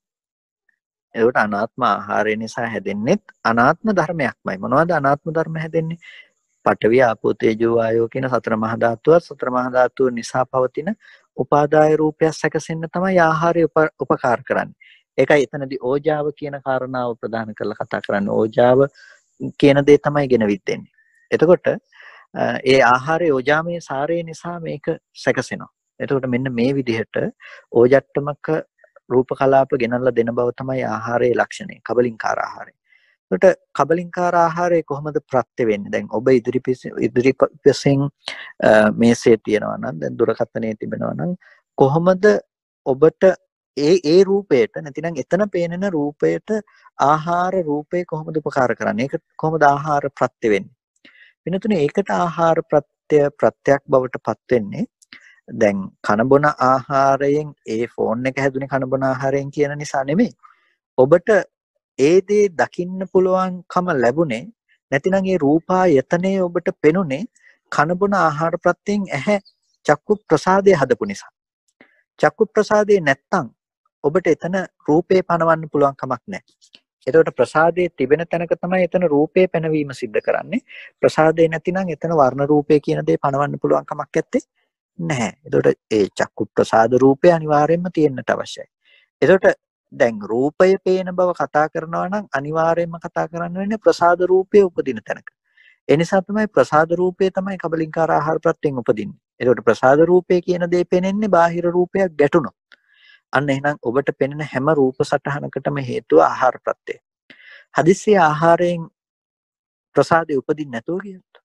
ඒකට අනාත්ම ආහාරය නිසා හැදෙන්නේ අනාත්ම ධර්මයක්මයි. මොනවද අනාත්ම ධර්ම හැදෙන්නේ? පඨවි ආපෝ තේජෝ වායෝ කියන සතර මහා ධාතුවත් සතර මහා ධාතුව නිසා පවතින උපාදාය රූපයක් සැකසෙන්න තමයි ආහාරය උපකාර කරන්නේ. ඒකයි එතනදී ඕජාව කියන කාරණාව ප්‍රධාන කරලා කතා කරන්නේ. ඕජාව කියන දේ තමයි ගෙනවිත් දෙන්නේ. එතකොට ඒ ආහාරයේ ඕජාමය සාරය නිසා මේක සැකසෙනවා. එතකොට මෙන්න මේ විදිහට ඕජට්ටමක රූප කලාප ගෙනල්ලා දෙන බව තමයි ආහාරයේ ලක්ෂණය. කබලින්කාර ආහාරය. එතකොට කබලින්කාර ආහාරය කොහොමද ප්‍රත්‍ය වෙන්නේ? දැන් ඔබ ඉදිරි ඉදිරිපසෙන් මේසේ තියනවා නම් දැන් දුරකථනයේ තිබෙනවා නම් කොහොමද ඔබට ඒ ඒ රූපයට නැතිනම් එතන පේනන රූපයට ආහාර රූපේ කොහොමද උපකාර කරන්නේ? ඒක කොහොමද ආහාර ප්‍රත්‍ය වෙන්නේ? වෙනතුනේ ඒකට ආහාර ප්‍රත්‍ය ප්‍රත්‍යක් බවට පත් වෙන්නේ දැන් කන බොන ආහාරයෙන් ඒ ෆෝන් එක හැදුනේ කන බොන ආහාරයෙන් කියන නිසා නෙමෙයි. ඔබට ඒ දේ දකින්න පුළුවන්කම ලැබුණේ නැතිනම් ඒ රූපායතනයේ ඔබට පෙනුනේ කන බොන ආහාර ප්‍රත්‍යයෙන් ඇහැ චක්කු ප්‍රසාදය හදපු නිසා. චක්කු ප්‍රසාදේ නැත්තම් ඔබට එතන රූපේ පනවන්න පුළුවන් කමක් නැහැ. එතකොට ප්‍රසාදයේ තිබෙන තැනක තමයි එතන රූපේ පැනවීම සිද්ධ කරන්නේ. ප්‍රසාදේ නැතිනම් එතන වර්ණ රූපේ කියන දේ පනවන්න පුළුවන් කමක් නැත්තේ නැහැ. එතකොට ඒ චක්කු ප්‍රසාද රූපය අනිවාර්යයෙන්ම තියෙන්නට අවශ්‍යයි. එතකොට දැන් රූපය පේන බව කතා කරනවා නම් අනිවාර්යයෙන්ම කතා කරන්න වෙන්නේ ප්‍රසාද රූපයේ උපදින තැනක. ඒ නිසා තමයි ප්‍රසාද රූපය තමයි කබලින්කාර ආහාර ප්‍රත්‍යයෙන් උපදින්නේ. එතකොට ප්‍රසාද රූපය කියන දේ පෙනෙන්නේ බාහිර රූපයක් ගැටුණොත්. අන්න එහෙනම් ඔබට පෙනෙන හැම රූප සටහනකටම හේතුව ආහාර ප්‍රත්‍යය. හදිස්සිය ආහාරයෙන් ප්‍රසාදේ උපදින්නේ නැතුව කියොත්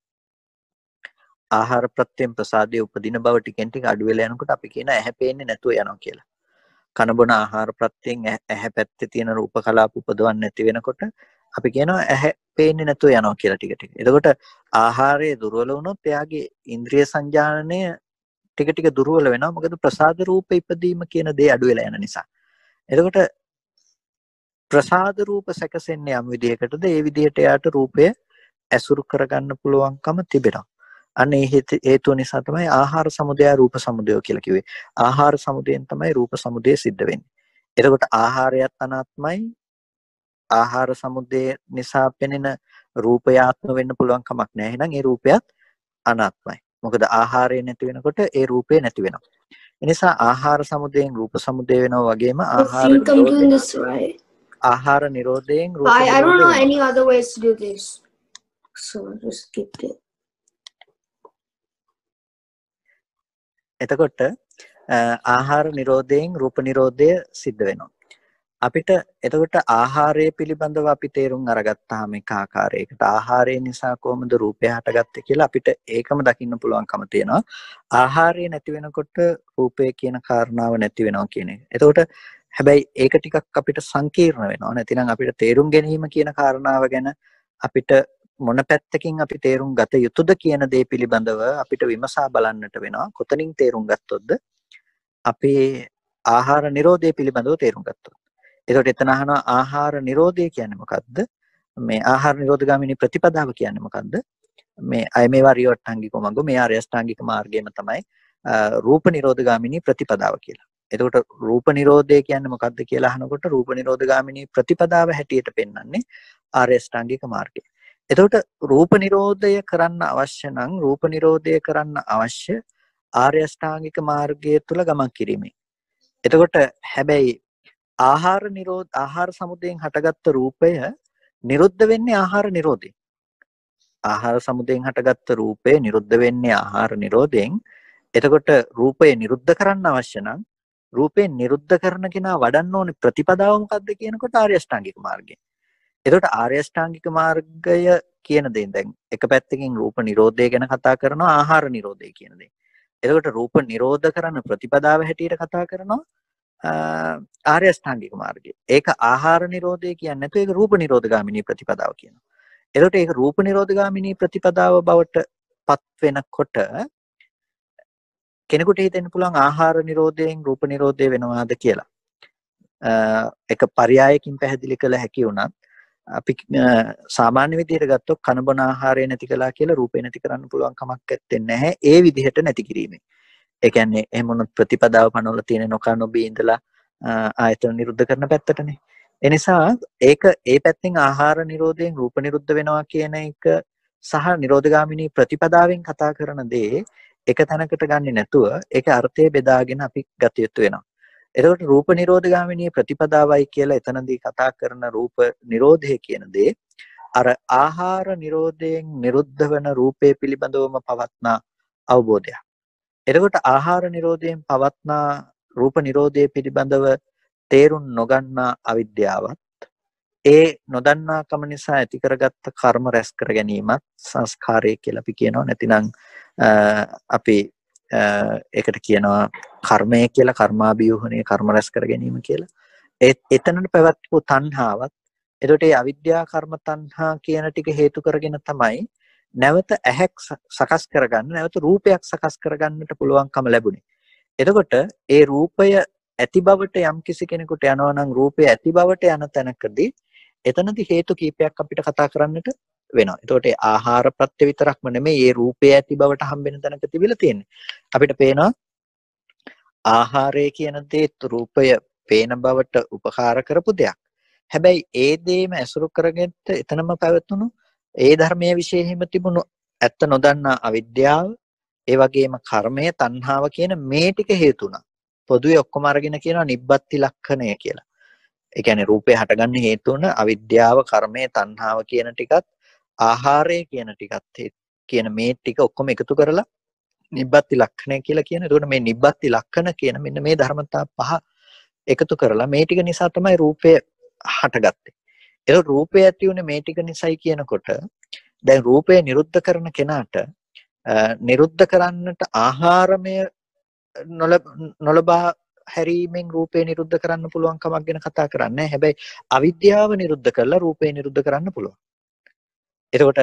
ආහාර ප්‍රත්‍යයෙන් ප්‍රසාදේ උපදින බව ටිකෙන් ටික අඩු වෙලා යනකොට අපි කියන ඇහැ පේන්නේ නැතුව යනවා කියලා. කන බොන ආහාර ප්‍රත්‍යයෙන් ඇහැ පැත්තේ තියෙන රූප කලාප උපදවන්නේ නැති වෙනකොට අපි කියනවා ඇහැ පේන්නේ නැතුව යනවා කියලා ටික ටික. එතකොට ආහාරයේ දුර්වල වුණොත් එයාගේ ඉන්ද්‍රිය සංජානනය ටික ටික දුර්වල වෙනවා. මොකද ප්‍රසාද රූප ඉපදීම කියන දේ අඩු වෙලා යන නිසා. එතකොට ප්‍රසාද රූප සැකසෙන්නේ යම් විදියකටද ඒ විදියට එයාට රූපය ඇසුරු කරගන්න පුළුවන්කම තිබෙනවා. අන්න ඒ හේතුව නිසා තමයි ආහාර සමුදය රූප සමුදය කියලා කිව්වේ. ආහාර සමුදයෙන් තමයි රූප සමුදය සිද්ධ වෙන්නේ. එතකොට ආහාරයත් අනාත්මයි. ආහාර සමුදය නිසා පෙනෙන රූපයාත්ම වෙන්න පුළුවන් කමක් නැහැ. එහෙනම් ඒ රූපයත් අනාත්මයි. මොකද ආහාරය නැති වෙනකොට ඒ රූපේ නැති වෙනවා. ඒ නිසා ආහාර සමුදයෙන් රූප සමුදය වෙනවා වගේම ආහාර නිරෝධයෙන් ආහාර නිරෝධයෙන් රූප නිරෝධය වෙනවා. I don't know any other ways to do this. So just skip it. එතකොට ආහාර නිරෝධයෙන් රූප නිරෝධය සිද්ධ වෙනවා. අපිට එතකොට ආහාරය පිළිබඳව අපි තේරුම් අරගත්තාම එක ආකාරයකට ආහාරය නිසා කොහොමද රූපය හටගත්තේ කියලා අපිට ඒකම දකින්න පුළුවන්කම තියෙනවා. ආහාරය නැති වෙනකොට රූපය කියන කාරණාව නැති වෙනවා කියන එක. එතකොට හැබැයි ඒක ටිකක් අපිට සංකීර්ණ වෙනවා. නැතිනම් අපිට තේරුම් ගැනීම කියන කාරණාව ගැන අපිට මොන පැත්තකින් අපි තේරුම් ගත යුතුද කියන දේ පිළිබඳව අපිට විමසා බලන්නට වෙනවා. කොතනින් තේරුම් ගත්තොත්ද අපේ ආහාර නිරෝධය පිළිබඳව තේරුම් ගත්තොත්. එතකොට එතන අහනවා ආහාර නිරෝධය කියන්නේ මොකද්ද? මේ ආහාර නිරෝධගාමිනී ප්‍රතිපදාව කියන්නේ මොකද්ද? මේ අය මේවා රියවට්ටාංගික මඟ මේ ආර්ය අෂ්ටාංගික මාර්ගයම තමයි රූප නිරෝධගාමිනී ප්‍රතිපදාව කියලා. එතකොට රූප නිරෝධය කියන්නේ මොකද්ද කියලා අහනකොට රූප නිරෝධගාමිනී ප්‍රතිපදාව හැටියට පෙන්වන්නේ ආර්ය අෂ්ටාංගික මාර්ගය. එතකොට රූප නිරෝධය කරන්න අවශ්‍ය නම් රූප නිරෝධය කරන්න අවශ්‍ය ආර්ය අෂ්ටාංගික මාර්ගය තුල ගමන් කිරීමයි. එතකොට හැබැයි ආහාර නිරෝධ ආහාර සමුදයෙන් හටගත්ත රූපය නිරුද්ධ වෙන්නේ ආහාර නිරෝධයෙන්. ආහාර සමුදයෙන් හටගත්ත රූපය නිරුද්ධ වෙන්නේ ආහාර නිරෝධයෙන්. එතකොට රූපය නිරුද්ධ කරන්න අවශ්‍ය නම් රූපේ නිරුද්ධ කරන කෙනා වඩන්න ඕනේ ප්‍රතිපදාව මොකක්ද කියනකොට ආර්ය අෂ්ටාංගික මාර්ගය. එතකොට ආර්ය අෂ්ටාංගික මාර්ගය කියන දේ දැන් එක පැත්තකින් රූප නිරෝධය ගැන කතා කරනවා ආහාර නිරෝධය කියන දේ. එතකොට රූප නිරෝධ කරන ප්‍රතිපදාව හැටියට කතා කරනවා ආර්ය අෂ්ටාංගික මාර්ගය. ඒක ආහාර නිරෝධය කියන්නේ නැතු ඒක රූප නිරෝධගාමිනී ප්‍රතිපදාව කියනවා. එතකොට ඒක රූප නිරෝධගාමිනී ප්‍රතිපදාව බවට පත් වෙනකොට කෙනෙකුට හිතෙන්න පුළුවන් ආහාර නිරෝධයෙන් රූප නිරෝධය වෙනවාද කියලා. එක පරයයකින් පැහැදිලි කළ හැකි වුණත් අපි සාමාන්‍ය විදිහට ගත්තොත් කන බොන ආහාරය නැති කළා කියලා රූපේ නැති කරන්න පුළුවන් කමක් නැත්තේ නැහැ. ඒ විදිහට නැති කිරීමෙන්. ඒ කියන්නේ එහෙම වුණොත් ප්‍රතිපදාව පනවල තියෙන නොකා නොබී ඉඳලා ආයතන නිරුද්ධ කරන පැත්තටනේ. ඒ නිසා ඒක ඒ පැත්තෙන් ආහාර නිරෝධයෙන් රූප නිරුද්ධ වෙනවා කියන එක සහ නිරෝධගාමිනී ප්‍රතිපදාවෙන් කතා කරන දේ එක තැනකට ගන්නේ නැතුව ඒක අර්ථය බෙදාගෙන අපි ගත යුතු වෙනවා. එතකොට රූප නිරෝධගාමිනී ප්‍රතිපදාවයි කියලා එතනදී කතා කරන රූප නිරෝධය කියන දේ අර ආහාර නිරෝධයෙන් නිරුද්ධ වෙන රූපේ පිළිබඳවම පවත්නා අවබෝධයක්. එතකොට ආහාර නිරෝධයෙන් පවත්නා රූප නිරෝධය පිළිබඳව තේරුම් නොගන්නා අවිද්‍යාවත් ඒ නොදන්නාකම නිසා ඇති කරගත්ත කර්ම රැස් කර ගැනීමත් සංස්කාරය කියලා අපි කියනවා. නැතිනම් අපි ඒකට කියනවා කර්මය කියලා කර්මාභියෝහණය කර්ම රැස් කර ගැනීම කියලා. ඒ එතනට පැවැත්වූ තණ්හාවත් එතකොට ඒ අවිද්‍යා කර්ම තණ්හා කියන ටික හේතු කරගෙන තමයි නැවත ඇහැක් සකස් කරගන්න නැවත රූපයක් සකස් කරගන්නට පුළුවන්කම ලැබුණේ. එතකොට ඒ රූපය ඇති බවට යම් කිසි කෙනෙකුට යනවා නම් රූපය ඇති බවට යන තැනකදී එතනදී හේතු කීපයක් අපිට කතා කරන්නට වෙනවා. එතකොට ඒ ආහාර ප්‍රත්‍ය විතරක්ම නෙමෙයි මේ රූපය ඇති බවට හම්බෙන තැනක තිබිලා තියෙන්නේ. අපිට පේනවා ආහාරය කියන දේත් රූපය පේන බවට උපකාර කරපු දෙයක්. හැබැයි ඒ දේම ඇසුරු කරගෙන එතනම පැවතුණු ඒ ධර්මයේ විශේෂයෙන්ම තිබුණු ඇත්ත නොදන්නා අවිද්‍යාව, ඒ වගේම කර්මය, තණ්හාව කියන මේ ටික හේතු වුණා. පොදුවේ ඔක්කොම අරගෙන කියනවා නිබ්බත්ති ලක්ෂණය කියලා. ඒ කියන්නේ රූපේ හටගන්න හේතු වුණ අවිද්‍යාව, කර්මය, තණ්හාව කියන ටිකත් ආහාරය කියන ටිකත් කියන මේ ටික ඔක්කොම එකතු කරලා නිබ්බත්ති ලක්ෂණය කියලා කියන. එතකොට මේ නිබ්බත්ති ලක්ෂණ කියන මෙන්න මේ ධර්මතා පහ එකතු කරලා මේ ටික නිසා තමයි රූපය හටගත්තේ. ඒක රූපය ඇති උනේ මේ ටික නිසායි කියනකොට දැන් රූපය නිරුද්ධ කරන කෙනාට නිරුද්ධ කරන්නට ආහාරමය නොලබා හැරීමෙන් රූපේ නිරුද්ධ කරන්න පුළුවන් කමක් ගැන කතා කරන්නේ නැහැ. හැබැයි අවිද්‍යාව නිරුද්ධ කරලා රූපේ නිරුද්ධ කරන්න පුළුවන්. එතකොට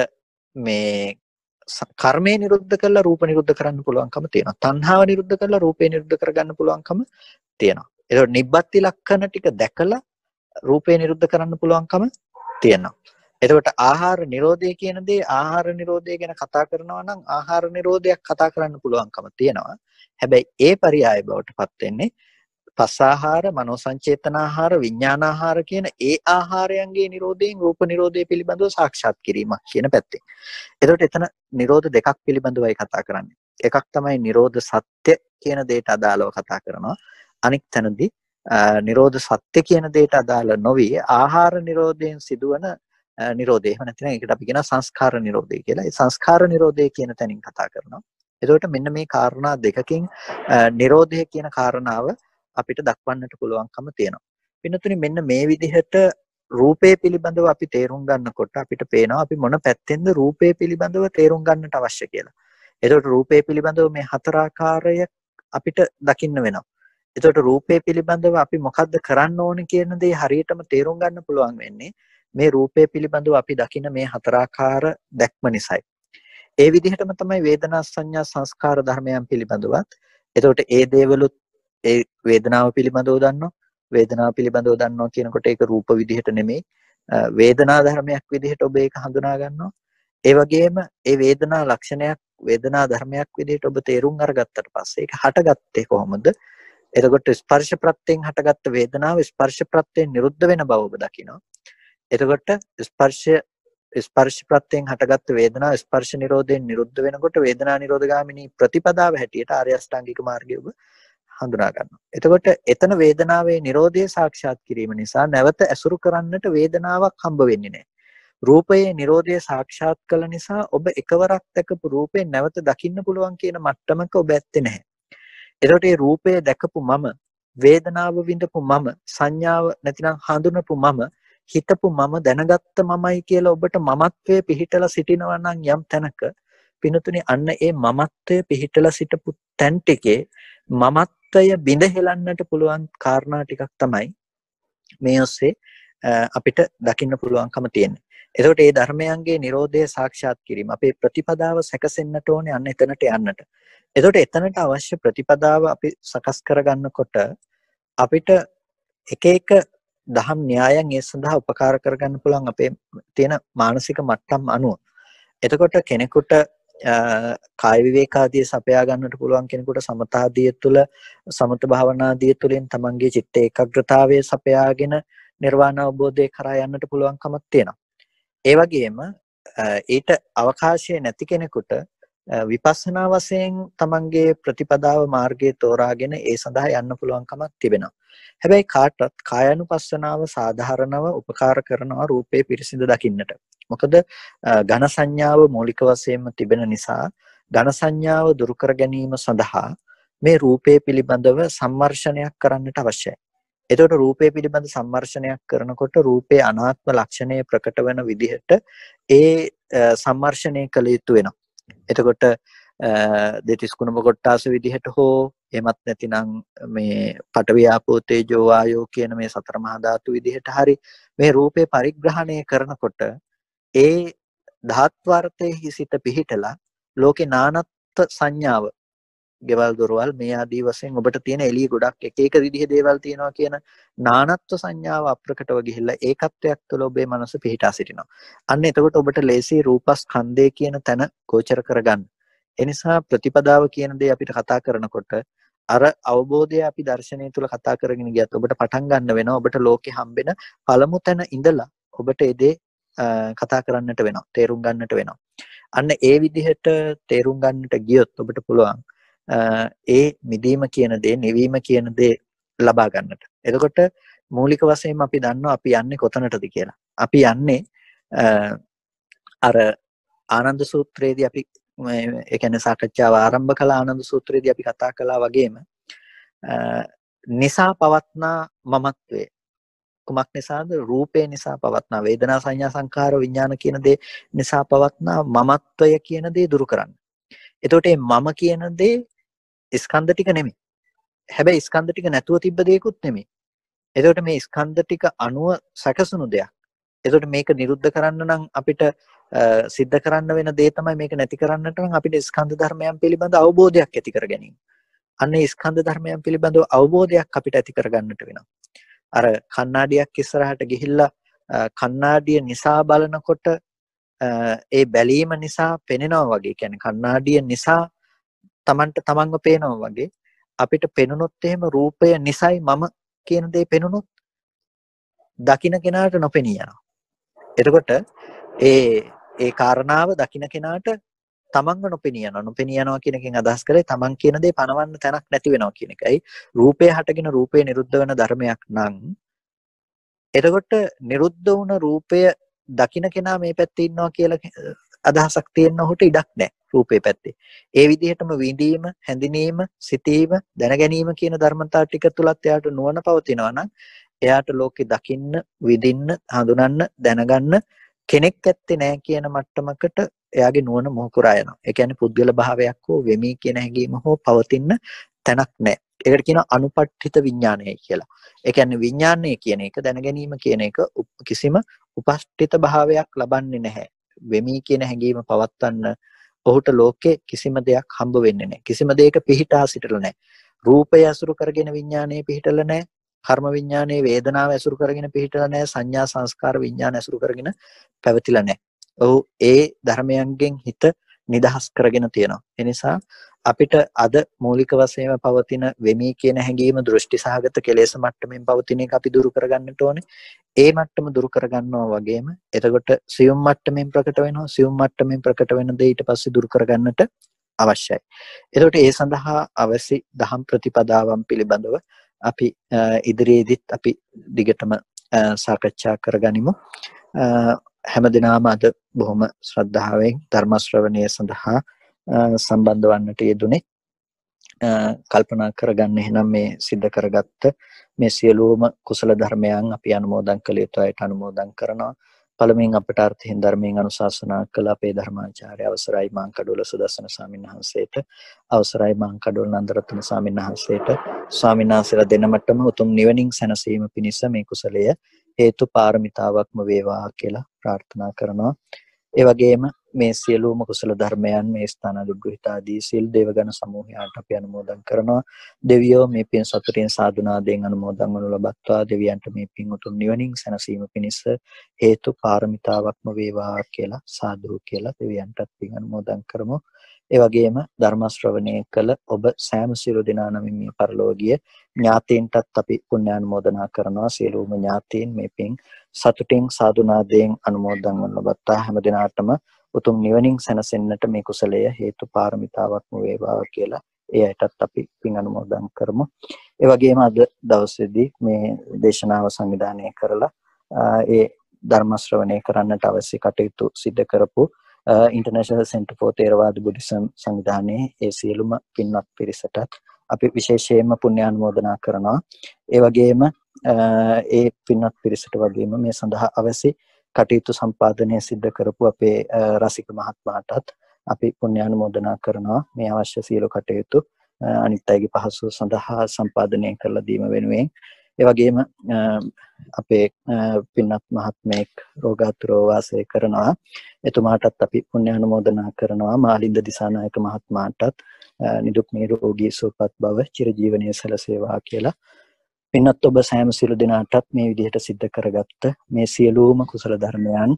මේ කර්මය නිරුද්ධ කරලා රූප නිරුද්ධ කරන්න පුළුවන්කම තියෙනවා. තණ්හාව නිරුද්ධ කරලා රූපේ නිරුද්ධ කරගන්න පුළුවන්කම තියෙනවා. එතකොට නිබ්බත්ති ලක්ෂණ ටික දැකලා රූපේ නිරුද්ධ කරන්න පුළුවන්කම තියෙනවා. එතකොට ආහාර නිරෝධය කියන දේ ආහාර නිරෝධය ගැන කතා කරනවා නම් ආහාර නිරෝධයක් කතා කරන්න පුළුවන්කම තියෙනවා. හැබැයි ඒ පරියාය බවට පත් වෙන්නේ පස්සාහාර, මනෝ සංචේතනාහාර, විඥානාහාර කියන ඒ ආහාරයන්ගේ නිරෝධයෙන් රූප නිරෝධය පිළිබඳව සාක්ෂාත් කිරීමක් කියන පැත්තෙන්. එතකොට එතන නිරෝධ දෙකක් පිළිබඳවයි කතා කරන්නේ. එකක් තමයි නිරෝධ සත්‍ය කියන දෙයට අදාළව කතා කරනවා. අනික් තැනදී නිරෝධ සත්‍ය කියන දෙයට අදාළ නොවි ආහාර නිරෝධයෙන් සිදුවන නිරෝධය. එහෙම නැත්නම් ඒකට අපි කියනවා සංස්කාර නිරෝධය කියලා. ඒ සංස්කාර නිරෝධය කියන තැනින් කතා කරනවා. එතකොට මෙන්න මේ කාරණා දෙකකින් නිරෝධය කියන කාරණාව අපිට දක්වන්නට පුළුවන්කම තියෙනවා. පින්නතුනි මෙන්න මේ විදිහට රූපේ පිළිබඳව අපි තේරුම් ගන්නකොට අපිට පේනවා අපි මොන පැත්තෙන්ද රූපේ පිළිබඳව තේරුම් ගන්නට අවශ්‍ය කියලා. එතකොට රූපේ පිළිබඳව මේ හතර ආකාරය අපිට දකින්න වෙනවා. එතකොට රූපේ පිළිබඳව අපි මොකද්ද කරන්න ඕනේ කියන දේ හරියටම තේරුම් ගන්න පුළුවන් වෙන්නේ මේ රූපේ පිළිබඳව අපි දකින මේ හතරාකාර දැක්ම නිසායි. ඒ විදිහටම තමයි වේදනා සංඥා සංස්කාර ධර්මයන් පිළිබඳවත්. එතකොට ඒ දේවලුත් ඒ වේදනාව පිළිබඳව දන්නවා. වේදනාව පිළිබඳව දන්නවා කියනකොට ඒක රූප විදිහට නෙමෙයි වේදනා ධර්මයක් විදිහට ඔබ ඒක හඳුනා ගන්නවා. ඒ වගේම ඒ වේදනා ලක්ෂණයක් වේදනා ධර්මයක් විදිහට ඔබ තේරුම් අරගත්තට පස්සේ ඒක හටගත්තේ කොහොමද? එතකොට ස්පර්ශ ප්‍රත්‍යයෙන් හටගත්ත වේදනාව ස්පර්ශ ප්‍රත්‍යයෙන් නිරුද්ධ වෙන බව ඔබ දකිනවා. එතකොට ස්පර්ශ ස්පර්ශ ප්‍රත්‍යයෙන් හටගත්ත වේදනාව ස්පර්ශ නිරෝධයෙන් නිරුද්ධ වෙනකොට වේදනා නිරෝධගාමිනී ප්‍රතිපදාව හැටියට ආර්ය අෂ්ටාංගික මාර්ගය ඔබ හඳුනා ගන්නවා. එතකොට එතන වේදනාවේ නිරෝධය සාක්ෂාත් කිරීම නිසා නැවත ඇසුරු කරන්නට වේදනාවක් හම්බ වෙන්නේ නැහැ. රූපයේ නිරෝධය සාක්ෂාත් කළ නිසා ඔබ එකවරක් දැකපු රූපේ නැවත දකින්න පුළුවන් කියන මට්ටමක ඔබ ඇත්තේ නැහැ. එතකොට මේ රූපය දැකපු මම, වේදනාව විඳපු මම, සංඥාව නැතිනම් හඳුනපු මම, හිතපු මම, දැනගත්ත මමයි කියලා ඔබට මමත්වයේ පිහිටලා සිටිනවා නම් යම් තැනක පිනතුනි අන්න ඒ මමත්වයේ පිහිටලා සිටපු තැන් ටිකේ මමත්වය බිඳ හෙලන්නට පුළුවන් කාරණා ටිකක් තමයි මේ ඔස්සේ අපිට දකින්න පුළුවන්කම තියෙන්නේ. එතකොට මේ ධර්මයන්ගේ Nirodha සාක්ෂාත් කිරීම අපේ ප්‍රතිපදාව සැකසෙන්නට ඕනේ අන්න එතනට යන්නට. එතකොට එතනට අවශ්‍ය ප්‍රතිපදාව අපි සකස් කරගන්නකොට අපිට එක එක දහම් න්‍යායන් ඒ සඳහා උපකාර කරගන්න පුළුවන් අපේ තියෙන මානසික මට්ටම් අනුව. එතකොට කෙනෙකුට කාය විවේකාදී සපයා ගන්නට පුළුවන් කෙනෙකුට සමතාදිය තුළ සමත භාවනාදිය තුළින් තමන්ගේ චිත්ත ඒකාග්‍රතාවය සපයාගෙන නිර්වාණ අවබෝධය කරා යන්නට පුළුවන්කමක් තියෙනවා. ඒ වගේම ඊට අවකාශය නැති කෙනෙකුට විපස්සනා වශයෙන් තමන්ගේ ප්‍රතිපදාව මාර්ගයේ තෝරාගෙන ඒ සඳහා යන්න පුළුවන්කමක් තිබෙනවා. හැබැයි කාටවත් කායानुපස්සනාව සාධාරණව උපකාර කරනවා රූපේ පිරිසිදු දකින්නට. මොකද ඝන සංඥාව මූලික වශයෙන්ම තිබෙන නිසා ඝන සංඥාව දුරු කර ගැනීම සඳහා මේ රූපේ පිළිබඳව සම්මර්ෂණයක් කරන්නට අවශ්‍යයි. එතකොට රූපේ පිළිබඳ සම්මර්ෂණයක් කරනකොට රූපේ අනාත්ම ලක්ෂණය ප්‍රකට වෙන විදිහට ඒ සම්මර්ෂණය කළ යුතු වෙනවා. එතකොට දෙතිස් කුණප කොටාස විදිහට හෝ එමත් නැතිනම් මේ පඨවි ආපෝ තේජෝ වායෝ කියන මේ සතර මහා ධාතු විදිහට හරි මේ රූපේ පරිග්‍රහණය කරනකොට ඒ ධාත්වර්ථයේ සිට පිහිටලා ලෝකේ නානත් සංඥාව ගෙවල් දොරවල් මේ ආදී වශයෙන් ඔබට තියෙන එළිය ගොඩක් එක එක විදිහේ දේවල් තියෙනවා කියන නානත්ව සංඥාව අප්‍රකටව ගිහිල්ලා ඒකත්වයක් තුළ ඔබේ මනස පිහිටා සිටිනවා. අන්න එතකොට ඔබට ලේසි රූපස්කන්ධය කියන තැන ගෝචර කරගන්න. ඒ නිසා ප්‍රතිපදාව කියන දේ අපිට කතා කරනකොට අර අවබෝධය අපි දර්ශනය තුළ කතා කරගෙන ගියත් ඔබට පටන් ගන්න වෙනවා. ඔබට ලෝකේ හම්බෙන පළමු තැන ඉඳලා ඔබට ඒ දේ කතා කරන්නට වෙනවා. තේරුම් ගන්නට වෙනවා. අන්න ඒ විදිහට තේරුම් ගන්නට ගියොත් ඔබට පුළුවන් ඒ මිදීම කියන දේ, නිවීම කියන දේ ලබා ගන්නට. එතකොට මූලික වශයෙන්ම අපි දන්නවා අපි යන්නේ කොතනටද කියලා. අපි යන්නේ අර ආනන්ද සූත්‍රයේදී අපි ඒ කියන්නේ සාකච්ඡාව ආරම්භ කළ ආනන්ද සූත්‍රයේදී අපි කතා කළා වගේම නිසා පවත්නා මමත්වයේ කුමක් නිසාද? රූපේ නිසා පවත්නා වේදනා සංඥා සංකාර විඥාන කියන දේ නිසා පවත්නා මමත්වය කියන දේ දුරු කරන්න. එතකොට මේ මම කියන දේ ස්කන්ධ ටික නෙමෙයි. හැබැයි ස්කන්ධ ටික නැතුව තිබ්බ දෙයක්ුත් නෙමෙයි. එතකොට මේ ස්කන්ධ ටික අණුව සැකසුණු දෙයක්. එතකොට මේක නිරුද්ධ කරන්න නම් අපිට සිද්ධ කරන්න වෙන දේ තමයි මේක නැති කරන්නට නම් අපිට ස්කන්ධ ධර්මයන් පිළිබඳ අවබෝධයක් ඇති කර ගැනීම. අන්න ඒ ස්කන්ධ ධර්මයන් පිළිබඳව අවබෝධයක් අපිට ඇති කර ගන්නට වෙනවා. අර කණ්ණාඩියක් ඉස්සරහට ගිහිල්ලා කණ්ණාඩිය නිසා බලනකොට ඒ බැලීම නිසා පෙනෙනවා වගේ. කියන්නේ කණ්ණාඩිය නිසා Tamanට Tamanව පේනවා වගේ. අපිට පෙනුනොත් එහෙම රූපය නිසයි මම කියන දේ පෙනුනොත් දකින්න කෙනාට නොපෙනී යනවා. එතකොට ඒ ඒ කාරණාව දකින්න කෙනාට තමන්ව නොපෙනී යනවා. නොපෙනී යනවා කියන එකෙන් අදහස් කරේ තමන් කියන දේ පනවන්න තැනක් නැති වෙනවා කියන එකයි. රූපය හටගෙන රූපය නිරුද්ධ වෙන ධර්මයක් නම් එතකොට නිරුද්ධ වුණ රූපය දකින්න කෙනා මේ පැත්තේ ඉන්නවා කියලා අදහසක් තියෙන ඔහුට ඉඩක් නැහැ රූපේ පැත්තේ. ඒ විදිහටම විඳීම, හැඳිනීම, සිතීම, දැනගැනීම කියන ධර්මතා ටික තුලත් එයාට නුවණ පවතිනවා නම් එයාට ලෝකේ දකින්න, විඳින්න, හඳුනන්න, දැනගන්න කෙනෙක් ඇත්තේ නැහැ කියන මට්ටමකට එයාගේ නුවණ මොහු කරා යනවා. ඒ කියන්නේ පුද්ගල භාවයක් හෝ වෙමි කියන හැඟීම හෝ පවතින තැනක් නැහැ. ඒකට කියනවා අනුපට්ඨිත විඥානයයි කියලා. ඒ කියන්නේ විඥානය කියන එක දැනගැනීම කියන එක කිසිම උපස්ථිත භාවයක් ලබන්නේ නැහැ. වෙමි කියන හැඟීම පවත්වන්න ඔහුට ලෝකේ කිසිම දෙයක් හම්බ වෙන්නේ නැහැ. කිසිම දෙයක පිහිටා සිටලා නැහැ. රූපය අසුරු කරගෙන විඥානය පිහිටලා නැහැ. කර්ම විඥානයේ වේදනාව ඇසුරු කරගෙන පිහිටලා නැහැ. සංඥා සංස්කාර විඥාන ඇසුරු කරගෙන පැවතිලා නැහැ. ඔහු ඒ ධර්මයන්ගෙන් හිත නිදහස් කරගෙන තියෙනවා. ඒ නිසා අපිට අද මූලික වශයෙන්ම පවතින වෙමි කියන හැඟීම දෘෂ්ටි සහගත කෙලෙස් මට්ටමින් පවතින එක අපි දුරු කරගන්නට ඕනේ. ඒ මට්ටම දුරු කරගන්නවා වගේම එතකොට සියුම් මට්ටමින් ප්‍රකට වෙනවා. සියුම් මට්ටමින් ප්‍රකට වෙන දේ ඊට පස්සේ දුරු කරගන්නට අවශ්‍යයි. එතකොට ඒ සඳහා අවශ්‍ය දහම් ප්‍රතිපදාවන් පිළිබඳව අපි ඉදිරියේදීත් අපි දිගටම සාකච්ඡා කරගනිමු. හැමදිනම අද බොහොම ශ්‍රද්ධාවෙන් ධර්ම ශ්‍රවණය සඳහා සම්බන්ධ වන්නට යෙදුනේ. කල්පනා කරගන්න එහෙනම් මේ සිද්ධ කරගත්ත මේ සියලුම කුසල ධර්මයන් අපි අනුමෝදන් කළ යුතු අයට අනුමෝදන් කරනවා. පළමුවෙන් අපට අර්ථයෙන් ධර්මයෙන් අනුශාසනා කළ අපේ ධර්මාචාර්ය අවසරයි මාංකඩොළ සුදස්සන ස්වාමීන් වහන්සේට, අවසරයි මාංකඩොළ නන්දරත්න ස්වාමීන් වහන්සේට, ස්වාමීන් වහන්සේලා දෙනමටම උතුම් නිවනින් සැනසීම පිණිස මේ කුසලය හේතු පාරමිතාවක්ම වේවා කියලා ප්‍රාර්ථනා කරනවා. ඒ වගේම මේ සියලුම කුසල ධර්මයන් මේ ස්ථානාදිග්‍රහිත ආදී සිල් දේවගණ සමූහයාට අපි අනුමෝදන් කරනවා. දෙවියෝ මේ පින් සතුටින් සාදුනාදෙන් අනුමෝදන් වනු ලබත්වා. දෙවියන්ට මේ පින් උතුම් නිවනින් සැනසීම පිණිස හේතු පාරමිතාවක්ම වේවා කියලා සාදු කියලා දෙවියන්ටත් පින් අනුමෝදන් කරමු. ඒ වගේම ධර්ම ශ්‍රවණය කළ ඔබ සෑම සියලු දෙනා නමින් මේ පරලෝකීය ඥාතීන්ටත් අපි පුණ්‍ය අනුමෝදනා කරනවා. සියලුම ඥාතීන් මේ පින් සතුටින් සාදුනාදයෙන් අනුමෝදන් වනු ලබත්තා. හැම දිනාටම උතුම් නිවනින් සැනසෙන්නට මේ කුසලය හේතු පාරමිතාවක්ම වේවා කියලා ඒ අයටත් අපි පින් අනුමෝදන් කරමු. ඒ වගේම අද දවසේදී මේ දේශනාව සංවිධානය කරලා ඒ ධර්ම ශ්‍රවණය කරන්නට අවශ්‍ය කටයුතු සිදු කරපු International Center for Theravada Buddhism සංවිධානයේ ඒ සියලුම පින්වත් පිරිසට අපි විශේෂයෙන්ම පුණ්‍ය අනුමෝදනා කරනවා. ඒ වගේම ඒ පින්වත් පිරිසට වගේම මේ සඳහා අවශ්‍ය කටයුතු සම්පාදනය සිදු කරපු අපේ රසික මහත්මයාටත් අපි පුණ්‍ය අනුමෝදනා කරනවා. මේ අවශ්‍ය සියලු කටයුතු අනිත් අයගේ පහසුව සඳහා සම්පාදනය කරලා දීම වෙනුවෙන්. ඒ වගේම අපේ පින්වත් මහත්මයෙක් රෝගාතුරව වාසය කරනවා. එතුමාටත් අපි පුණ්‍ය අනුමෝදනා කරනවා. මාලින්ද දිසානායක මහත්මයාටත් නිදුක් නිරෝගී සුවපත් භව චිරජීවනයේ සැලසේවා කියලා. පින්වත් ඔබ සෑම සියලු දෙනාටත් මේ විදිහට සිද්ධ කරගත්ත මේ සියලුම කුසල ධර්මයන්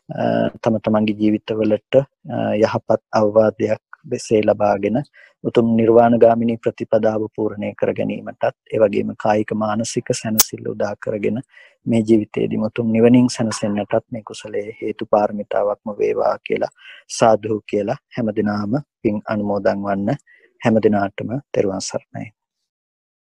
තම තමන්ගේ ජීවිතවලට යහපත් අවවාදයක් දෙසේ ලබාගෙන උතුම් නිර්වාණ ගාමිනී ප්‍රතිපදාව පූර්ණේ කර ගැනීමටත් ඒ වගේම කායික මානසික සැනසෙල්ල උදා කරගෙන මේ ජීවිතයේදී උතුම් නිවනින් සැනසෙන්නටත් මේ කුසලයේ හේතු පාරමිතාවක්ම වේවා කියලා සාදු කියලා හැමදිනාම පින් අනුමෝදන් වන්න. හැමදිනාටම තෙරුවන් සරණයි.